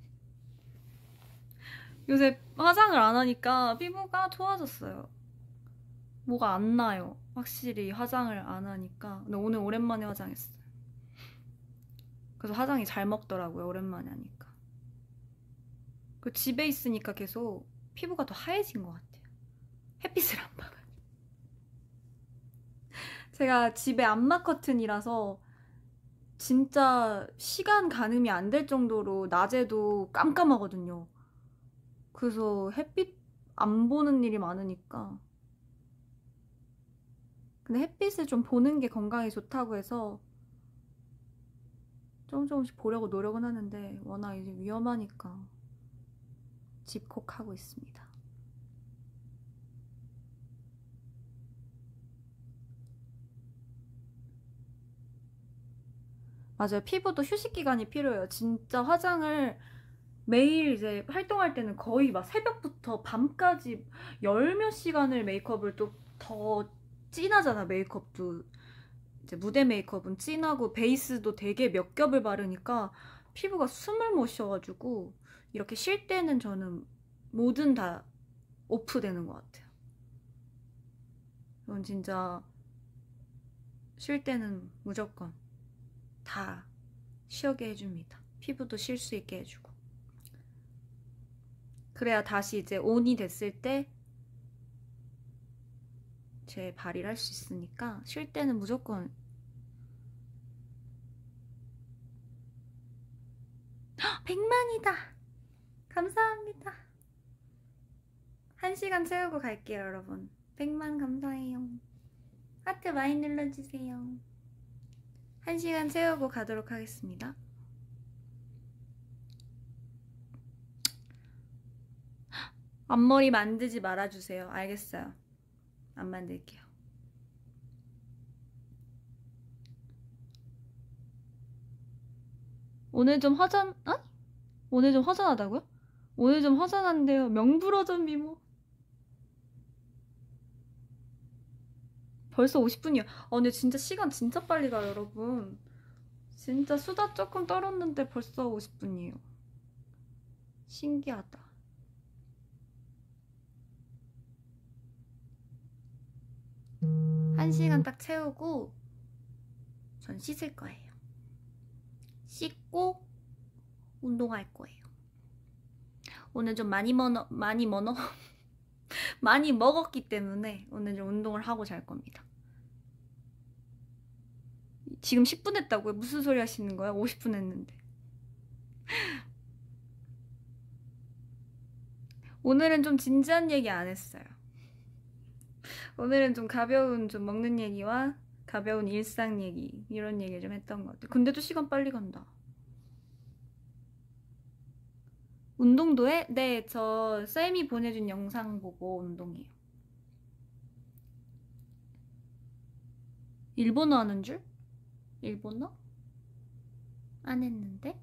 요새 화장을 안 하니까 피부가 좋아졌어요. 뭐가 안 나요. 확실히 화장을 안 하니까. 근데 오늘 오랜만에 화장했어요. 그래서 화장이 잘 먹더라고요, 오랜만에 하니까. 그 집에 있으니까 계속 피부가 더 하얘진 것 같아요. 햇빛을 안 받아요. 제가 집에 암막 커튼이라서 진짜 시간 가늠이 안 될 정도로 낮에도 깜깜하거든요. 그래서 햇빛 안 보는 일이 많으니까. 근데 햇빛을 좀 보는 게 건강에 좋다고 해서 조금씩 보려고 노력은 하는데 워낙 이제 위험하니까 집콕하고 있습니다. 맞아요. 피부도 휴식 기간이 필요해요. 진짜 화장을 매일 이제 활동할 때는 거의 막 새벽부터 밤까지 열 몇 시간을 메이크업을, 또 더 진하잖아, 메이크업도. 이제 무대 메이크업은 진하고 베이스도 되게 몇 겹을 바르니까 피부가 숨을 못 쉬어가지고 이렇게 쉴 때는 저는 뭐든 다 오프되는 것 같아요. 이건 진짜 쉴 때는 무조건 다 쉬게 해줍니다. 피부도 쉴 수 있게 해주고. 그래야 다시 이제 온이 됐을 때 제 발휘를 할 수 있으니까 쉴 때는 무조건. 100만이다. 감사합니다. 1시간 채우고 갈게요, 여러분. 100만 감사해요. 하트 많이 눌러주세요. 1시간 채우고 가도록 하겠습니다. 앞머리 만들지 말아주세요. 알겠어요. 안 만들게요. 오늘 좀 허전, 어? 오늘 좀 허전하다고요? 오늘 좀 허전한데요. 명불허전 미모. 벌써 50분이요. 근데 진짜 시간 진짜 빨리 가요, 여러분. 진짜 수다 조금 떨었는데 벌써 50분이에요. 신기하다. 한 시간 딱 채우고 전 씻을 거예요. 씻고 운동할 거예요. 오늘 좀 많이 많이 먹었기 때문에 오늘 좀 운동을 하고 잘 겁니다. 지금 10분 했다고요? 무슨 소리 하시는 거야? 50분 했는데. 오늘은 좀 진지한 얘기 안 했어요. 오늘은 좀 가벼운 좀 먹는 얘기와 가벼운 일상 얘기 이런 얘기 좀 했던 것 같아요. 근데도 시간 빨리 간다. 운동도 해? 네, 저 쌤이 보내준 영상 보고 운동해요. 일본어 하는 줄? 일본어? 안 했는데?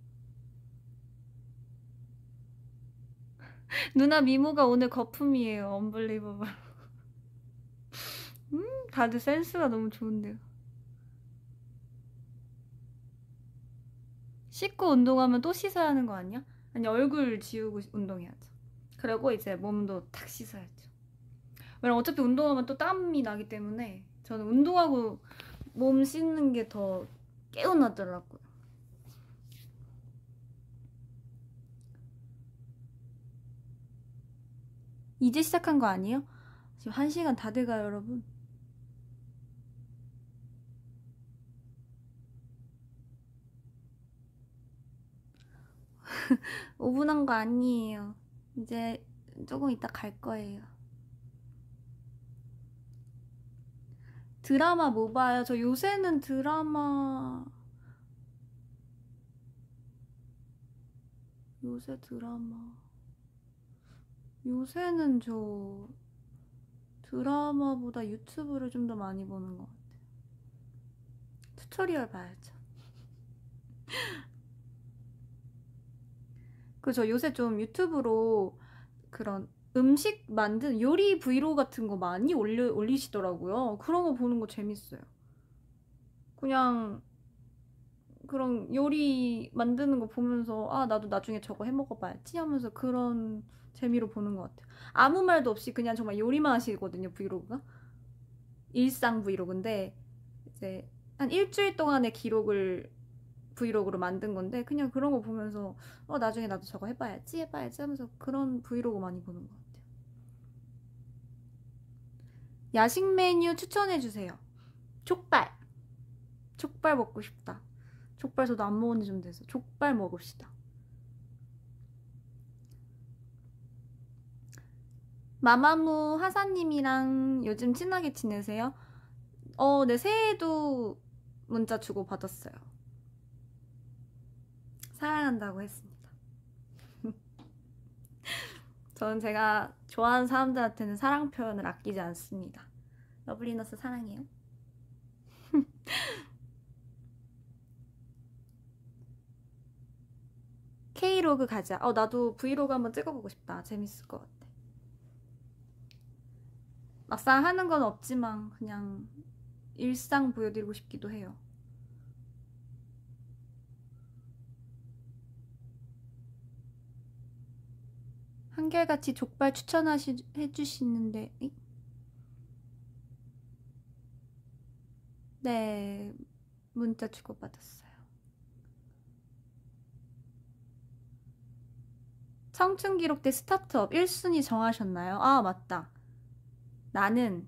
누나 미모가 오늘 거품이에요. 언블리버블. 다들 센스가 너무 좋은데요. 씻고 운동하면 또 씻어야 하는 거 아니야? 아니, 얼굴 지우고 운동해야죠. 그리고 이제 몸도 탁 씻어야죠. 왜냐면 어차피 운동하면 또 땀이 나기 때문에 저는 운동하고 몸 씻는 게 더 개운하더라고요. 이제 시작한 거 아니에요? 지금 1시간 다 돼가요, 여러분. 5분 한 거 아니에요. 이제 조금 이따 갈 거예요. 드라마 뭐 봐요? 저 요새는 요새는 저 드라마보다 유튜브를 좀 더 많이 보는 것 같아요. 튜토리얼 봐야죠. 그저 요새 좀 유튜브로 그런 음식 만든 요리 브이로그 같은 거 많이 올리시더라고요. 그런 거 보는 거 재밌어요. 그냥 그런 요리 만드는 거 보면서 나도 나중에 저거 해 먹어봐야지 하면서 그런 재미로 보는 것 같아요. 아무 말도 없이 그냥 정말 요리만 하시거든요, 브이로그가. 일상 브이로그인데 이제 한 일주일 동안의 기록을 브이로그로 만든 건데 그냥 그런 거 보면서 나중에 나도 저거 해봐야지 하면서 그런 브이로그 많이 보는 것 같아요. 야식 메뉴 추천해주세요. 족발 먹고 싶다. 족발 저도 안 먹은 지 좀 돼서 족발 먹읍시다. 마마무 하사님이랑 요즘 친하게 지내세요? 네, 새해에도 문자 주고 받았어요. 사랑한다고 했습니다. 저는 제가 좋아하는 사람들한테는 사랑 표현을 아끼지 않습니다. 러블리너스 사랑해요. K로그 가자. 나도 브이로그 한번 찍어보고 싶다. 재밌을 것 같아. 막상 하는 건 없지만 그냥 일상 보여드리고 싶기도 해요. 한결같이 족발 해주시는데 네, 문자 주고받았어요. 청춘 기록대 스타트업 1순위 정하셨나요? 맞다. 나는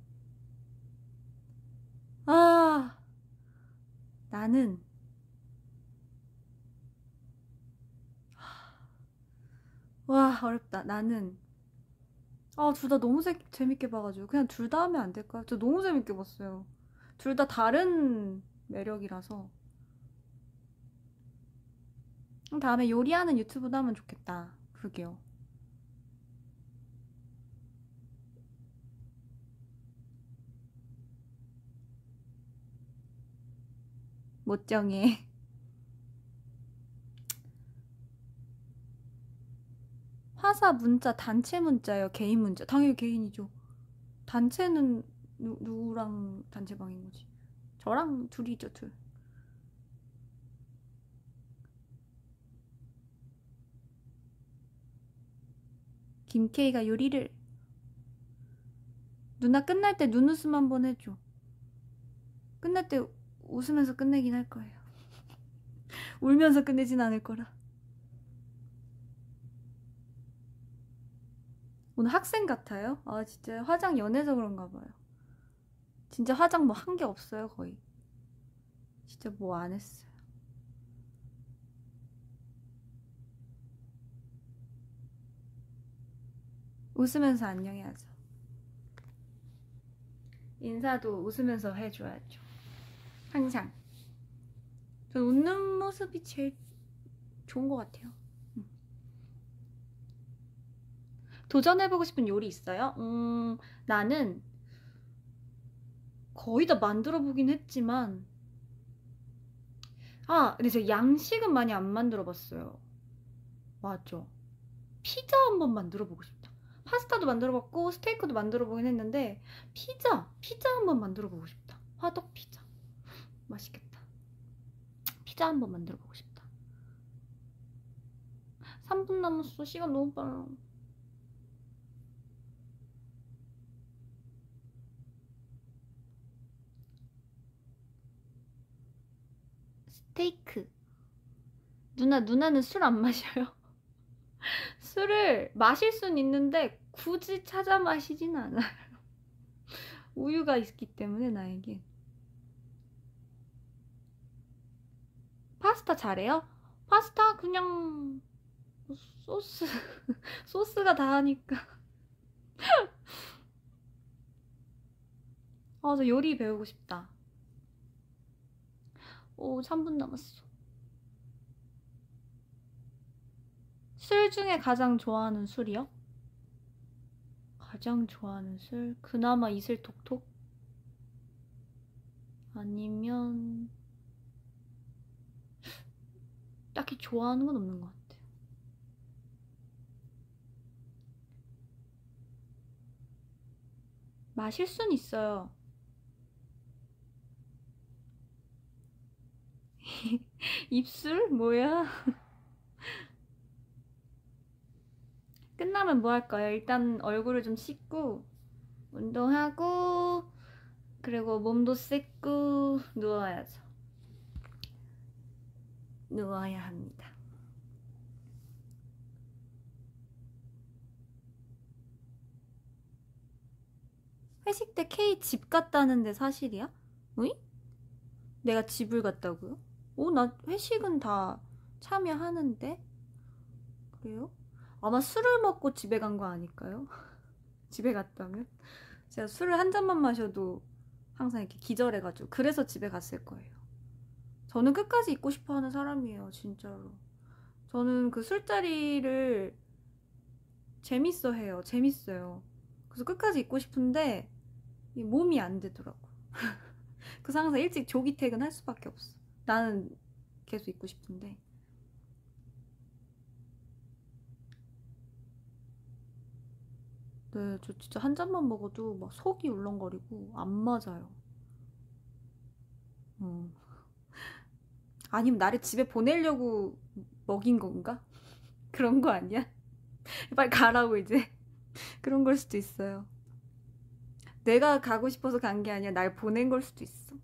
와, 어렵다. 나는 둘 다 너무 재밌게 봐가지고 그냥 둘 다 하면 안 될까요? 저 너무 재밌게 봤어요. 둘 다 다른 매력이라서. 다음에 요리하는 유튜브도 하면 좋겠다. 그러게요. 못 정해. 화사 문자 단체 문자요? 개인 문자? 당연히 개인이죠. 단체는 누구랑 단체방인 거지? 저랑 둘이죠, 둘. 김케이가 요리를. 누나 끝날 때 눈웃음 한번 해줘. 끝날 때 웃으면서 끝내긴 할 거예요. 울면서 끝내진 않을 거라. 오늘 학생 같아요? 아 진짜 화장 연해서 그런가 봐요. 진짜 화장 뭐 한 게 없어요 거의. 진짜 뭐 안 했어요. 웃으면서 안녕해야죠. 인사도 웃으면서 해줘야죠. 항상. 전 웃는 모습이 제일 좋은 것 같아요. 도전해보고 싶은 요리 있어요? 나는 거의 다 만들어보긴 했지만 근데 제가 양식은 많이 안 만들어봤어요. 맞죠? 피자 한번 만들어보고 싶다. 파스타도 만들어봤고 스테이크도 만들어보긴 했는데 피자 한번 만들어보고 싶다. 화덕 피자 맛있겠다. 피자 한번 만들어보고 싶다. 3분 남았어. 시간 너무 빨라. 스테이크. 누나는 술 안 마셔요? 술을 마실 순 있는데 굳이 찾아 마시진 않아요. 우유가 있기 때문에 나에게. 파스타 잘해요? 파스타 그냥 소스 소스가 다 하니까. 저 요리 배우고 싶다. 오, 3분 남았어. 술 중에 가장 좋아하는 술이요? 가장 좋아하는 술? 그나마 이슬톡톡? 아니면 딱히 좋아하는 건 없는 것 같아요. 마실 순 있어요. 입술? 뭐야? 끝나면 뭐 할까요? 일단 얼굴을 좀 씻고 운동하고 그리고 몸도 씻고 누워야죠. 누워야 합니다. 회식 때 K 집 갔다는데 사실이야? 어이? 내가 집을 갔다고요? 나 회식은 다 참여하는데? 그래요? 아마 술을 먹고 집에 간 거 아닐까요? 집에 갔다면? 제가 술을 한 잔만 마셔도 항상 이렇게 기절해가지고 그래서 집에 갔을 거예요. 저는 끝까지 있고 싶어 하는 사람이에요, 진짜로. 저는 그 술자리를 재밌어 해요. 재밌어요. 그래서 끝까지 있고 싶은데 몸이 안 되더라고. 그래서 항상 일찍 조기 퇴근할 수밖에 없어. 나는 계속 있고 싶은데. 네, 저 진짜 한 잔만 먹어도 막 속이 울렁거리고 안 맞아요. 어. 아니면 나를 집에 보내려고 먹인 건가? 그런 거 아니야? 빨리 가라고 이제. 그런 걸 수도 있어요. 내가 가고 싶어서 간 게 아니라 날 보낸 걸 수도 있어.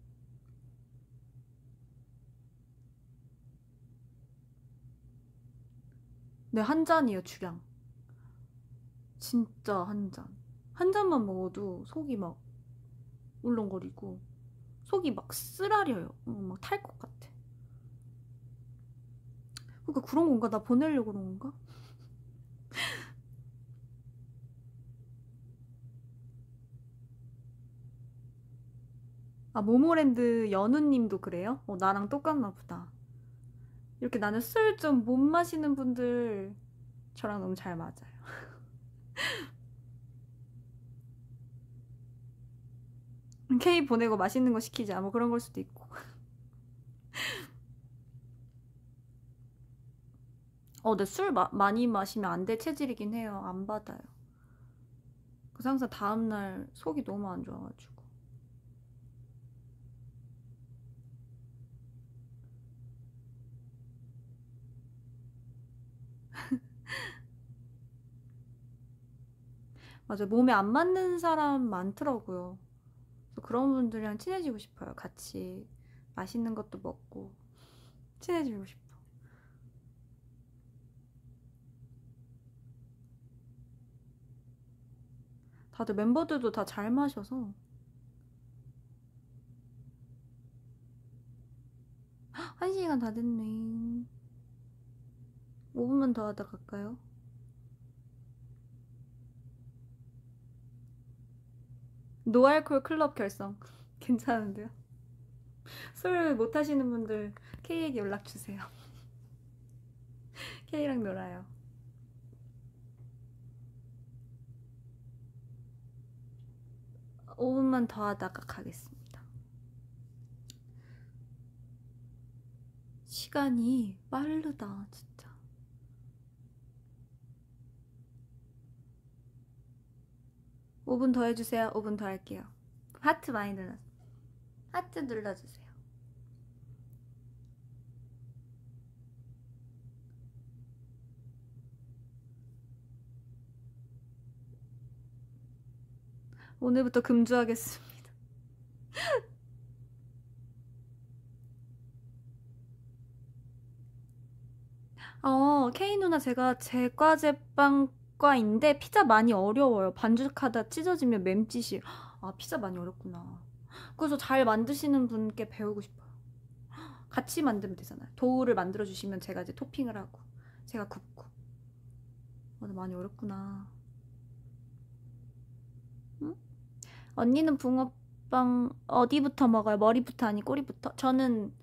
네, 한 잔이에요, 주량. 진짜 한 잔. 한 잔만 먹어도 속이 막 울렁거리고 속이 막 쓰라려요. 막 탈 것 같아. 그러니까 그런 건가? 나 보내려고 그런 건가? 모모랜드 연우님도 그래요? 나랑 똑같나 보다. 이렇게 나는 술 좀 못 마시는 분들 저랑 너무 잘 맞아요. K 보내고 맛있는 거 시키자. 뭐 그런 걸 수도 있고. 근데 술 많이 마시면 안 될 체질이긴 해요. 안 받아요. 그래서 항상 다음날 속이 너무 안 좋아가지고. 맞아, 몸에 안 맞는 사람 많더라고요. 그래서 그런 분들이랑 친해지고 싶어요. 같이 맛있는 것도 먹고 친해지고 싶어. 다들 멤버들도 다 잘 마셔서. 1시간 다 됐네. 5분만 더 하다 갈까요? 노알콜 클럽 결성. 괜찮은데요? 술 못 하시는 분들 K에게 연락 주세요. K랑 놀아요. 어, 5분만 더 하다가 가겠습니다. 시간이 빠르다, 진짜. 오 분 더 해주세요. 5분 더 할게요. 하트 많이 눌렀어요. 하트 눌러주세요. 오늘부터 금주하겠습니다. K 누나, 제가 제과제빵과인데 피자 많이 어려워요. 반죽하다 찢어지면 맴짓이. 아, 피자 많이 어렵구나. 그래서 잘 만드시는 분께 배우고 싶어요. 같이 만들면 되잖아요. 도우를 만들어주시면 제가 이제 토핑을 하고 제가 굽고. 근데 많이 어렵구나. 응? 언니는 붕어빵 어디부터 먹어요? 머리부터 아니 꼬리부터? 저는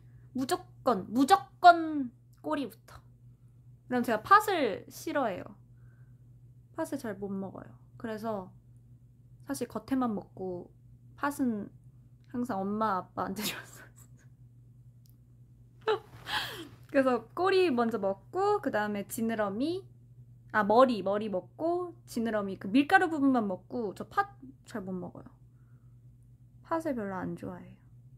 무조건 꼬리부터. 왜냐면 제가 팥을 싫어해요. 팥을 잘 못 먹어요. 그래서 사실 겉에만 먹고 팥은 항상 엄마 아빠한테 줬어요. 그래서 꼬리 먼저 먹고 그 다음에 지느러미, 머리 먹고 지느러미 그 밀가루 부분만 먹고. 저 팥 잘 못 먹어요. 팥을 별로 안 좋아해요.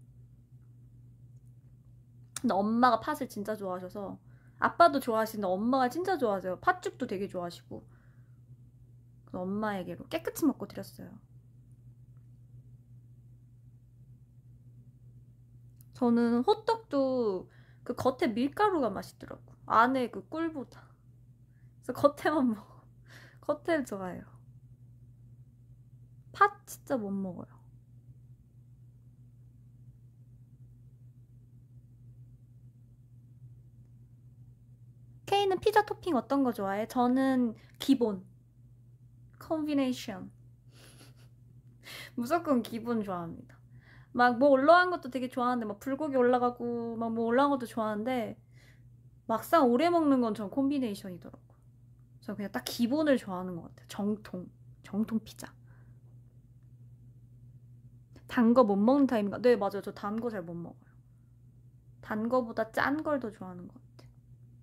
근데 엄마가 팥을 진짜 좋아하셔서. 아빠도 좋아하시는데 엄마가 진짜 좋아하세요. 팥죽도 되게 좋아하시고. 그래서 엄마에게로 깨끗이 먹고 드렸어요. 저는 호떡도 그 겉에 밀가루가 맛있더라고. 안에 그 꿀보다. 그래서 겉에만 먹어. 겉에 좋아해요. 팥 진짜 못 먹어요. K는 피자 토핑 어떤 거 좋아해? 저는 기본. 컨비네이션. 무조건 기본 좋아합니다. 막 뭐 올라간 것도 되게 좋아하는데, 막 불고기 올라가고 막 뭐 올라간 것도 좋아하는데, 막상 오래 먹는 건 전 콤비네이션이더라고. 저 그냥 딱 기본을 좋아하는 것 같아요. 정통 피자. 단 거 못 먹는 타입인가? 네, 맞아요. 저 단 거 잘 못 먹어요. 단 거보다 짠 걸 더 좋아하는 것 같아요.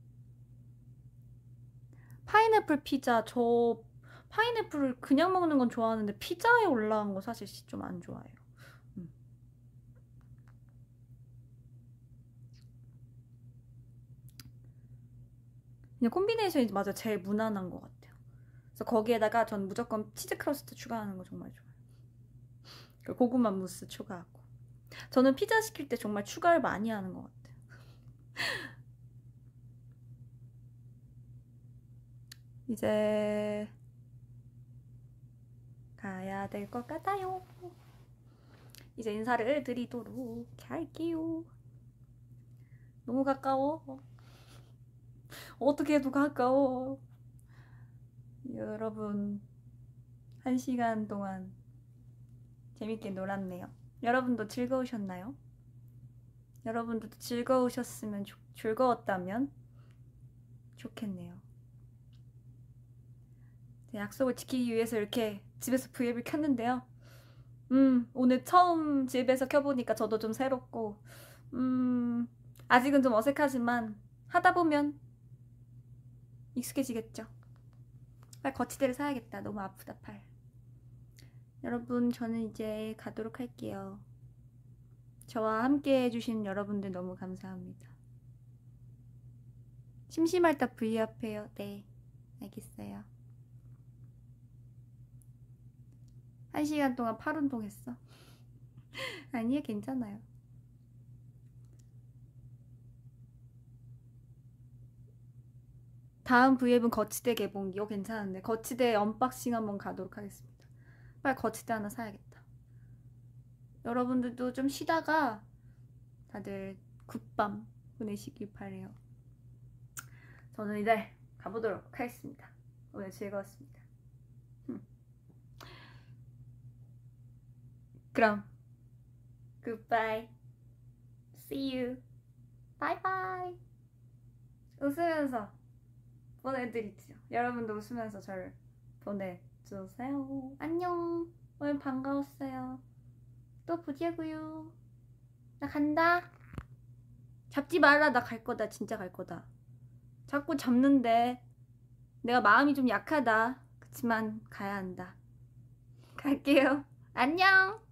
파인애플 피자, 저 파인애플을 그냥 먹는 건 좋아하는데 피자에 올라간 거 사실 좀 안 좋아해요. 그냥 콤비네이션이 맞아 제일 무난한 것 같아요. 그래서 거기에다가 전 무조건 치즈 크러스트 추가하는 거 정말 좋아해요. 고구마 무스 추가하고. 저는 피자 시킬 때 정말 추가를 많이 하는 것 같아요. 이제 가야 될 것 같아요. 이제 인사를 드리도록 할게요. 너무 가까워. 어떻게 해도 가까워. 여러분, 1시간 동안 재밌게 놀았네요. 여러분도 즐거우셨나요? 여러분들도 즐거우셨으면 즐거웠다면 좋겠네요. 약속을 지키기 위해서 이렇게 집에서 V앱을 켰는데요. 오늘 처음 집에서 켜보니까 저도 좀 새롭고, 아직은 좀 어색하지만 하다 보면 익숙해지겠죠. 빨리 거치대를 사야겠다. 너무 아프다 팔. 여러분 저는 이제 가도록 할게요. 저와 함께 해주신 여러분들 너무 감사합니다. 심심할 때 V앱해요. 네, 알겠어요. 1시간 동안 팔 운동했어. 아니요, 괜찮아요. 다음 V앱은 거치대 개봉기요. 괜찮은데 거치대 언박싱 한번 가도록 하겠습니다. 빨리 거치대 하나 사야겠다. 여러분들도 좀 쉬다가 다들 굿밤 보내시길 바래요. 저는 이제 가보도록 하겠습니다. 오늘 즐거웠습니다. 그럼 goodbye, see you, bye bye. 웃으면서 보내드리죠. 여러분도 웃으면서 저를 보내주세요. 안녕. 오늘 반가웠어요. 또 보자고요. 나 간다. 잡지 마라. 나 갈 거다. 진짜 갈 거다. 자꾸 잡는데 내가 마음이 좀 약하다. 그치만 가야 한다. 갈게요. 안녕.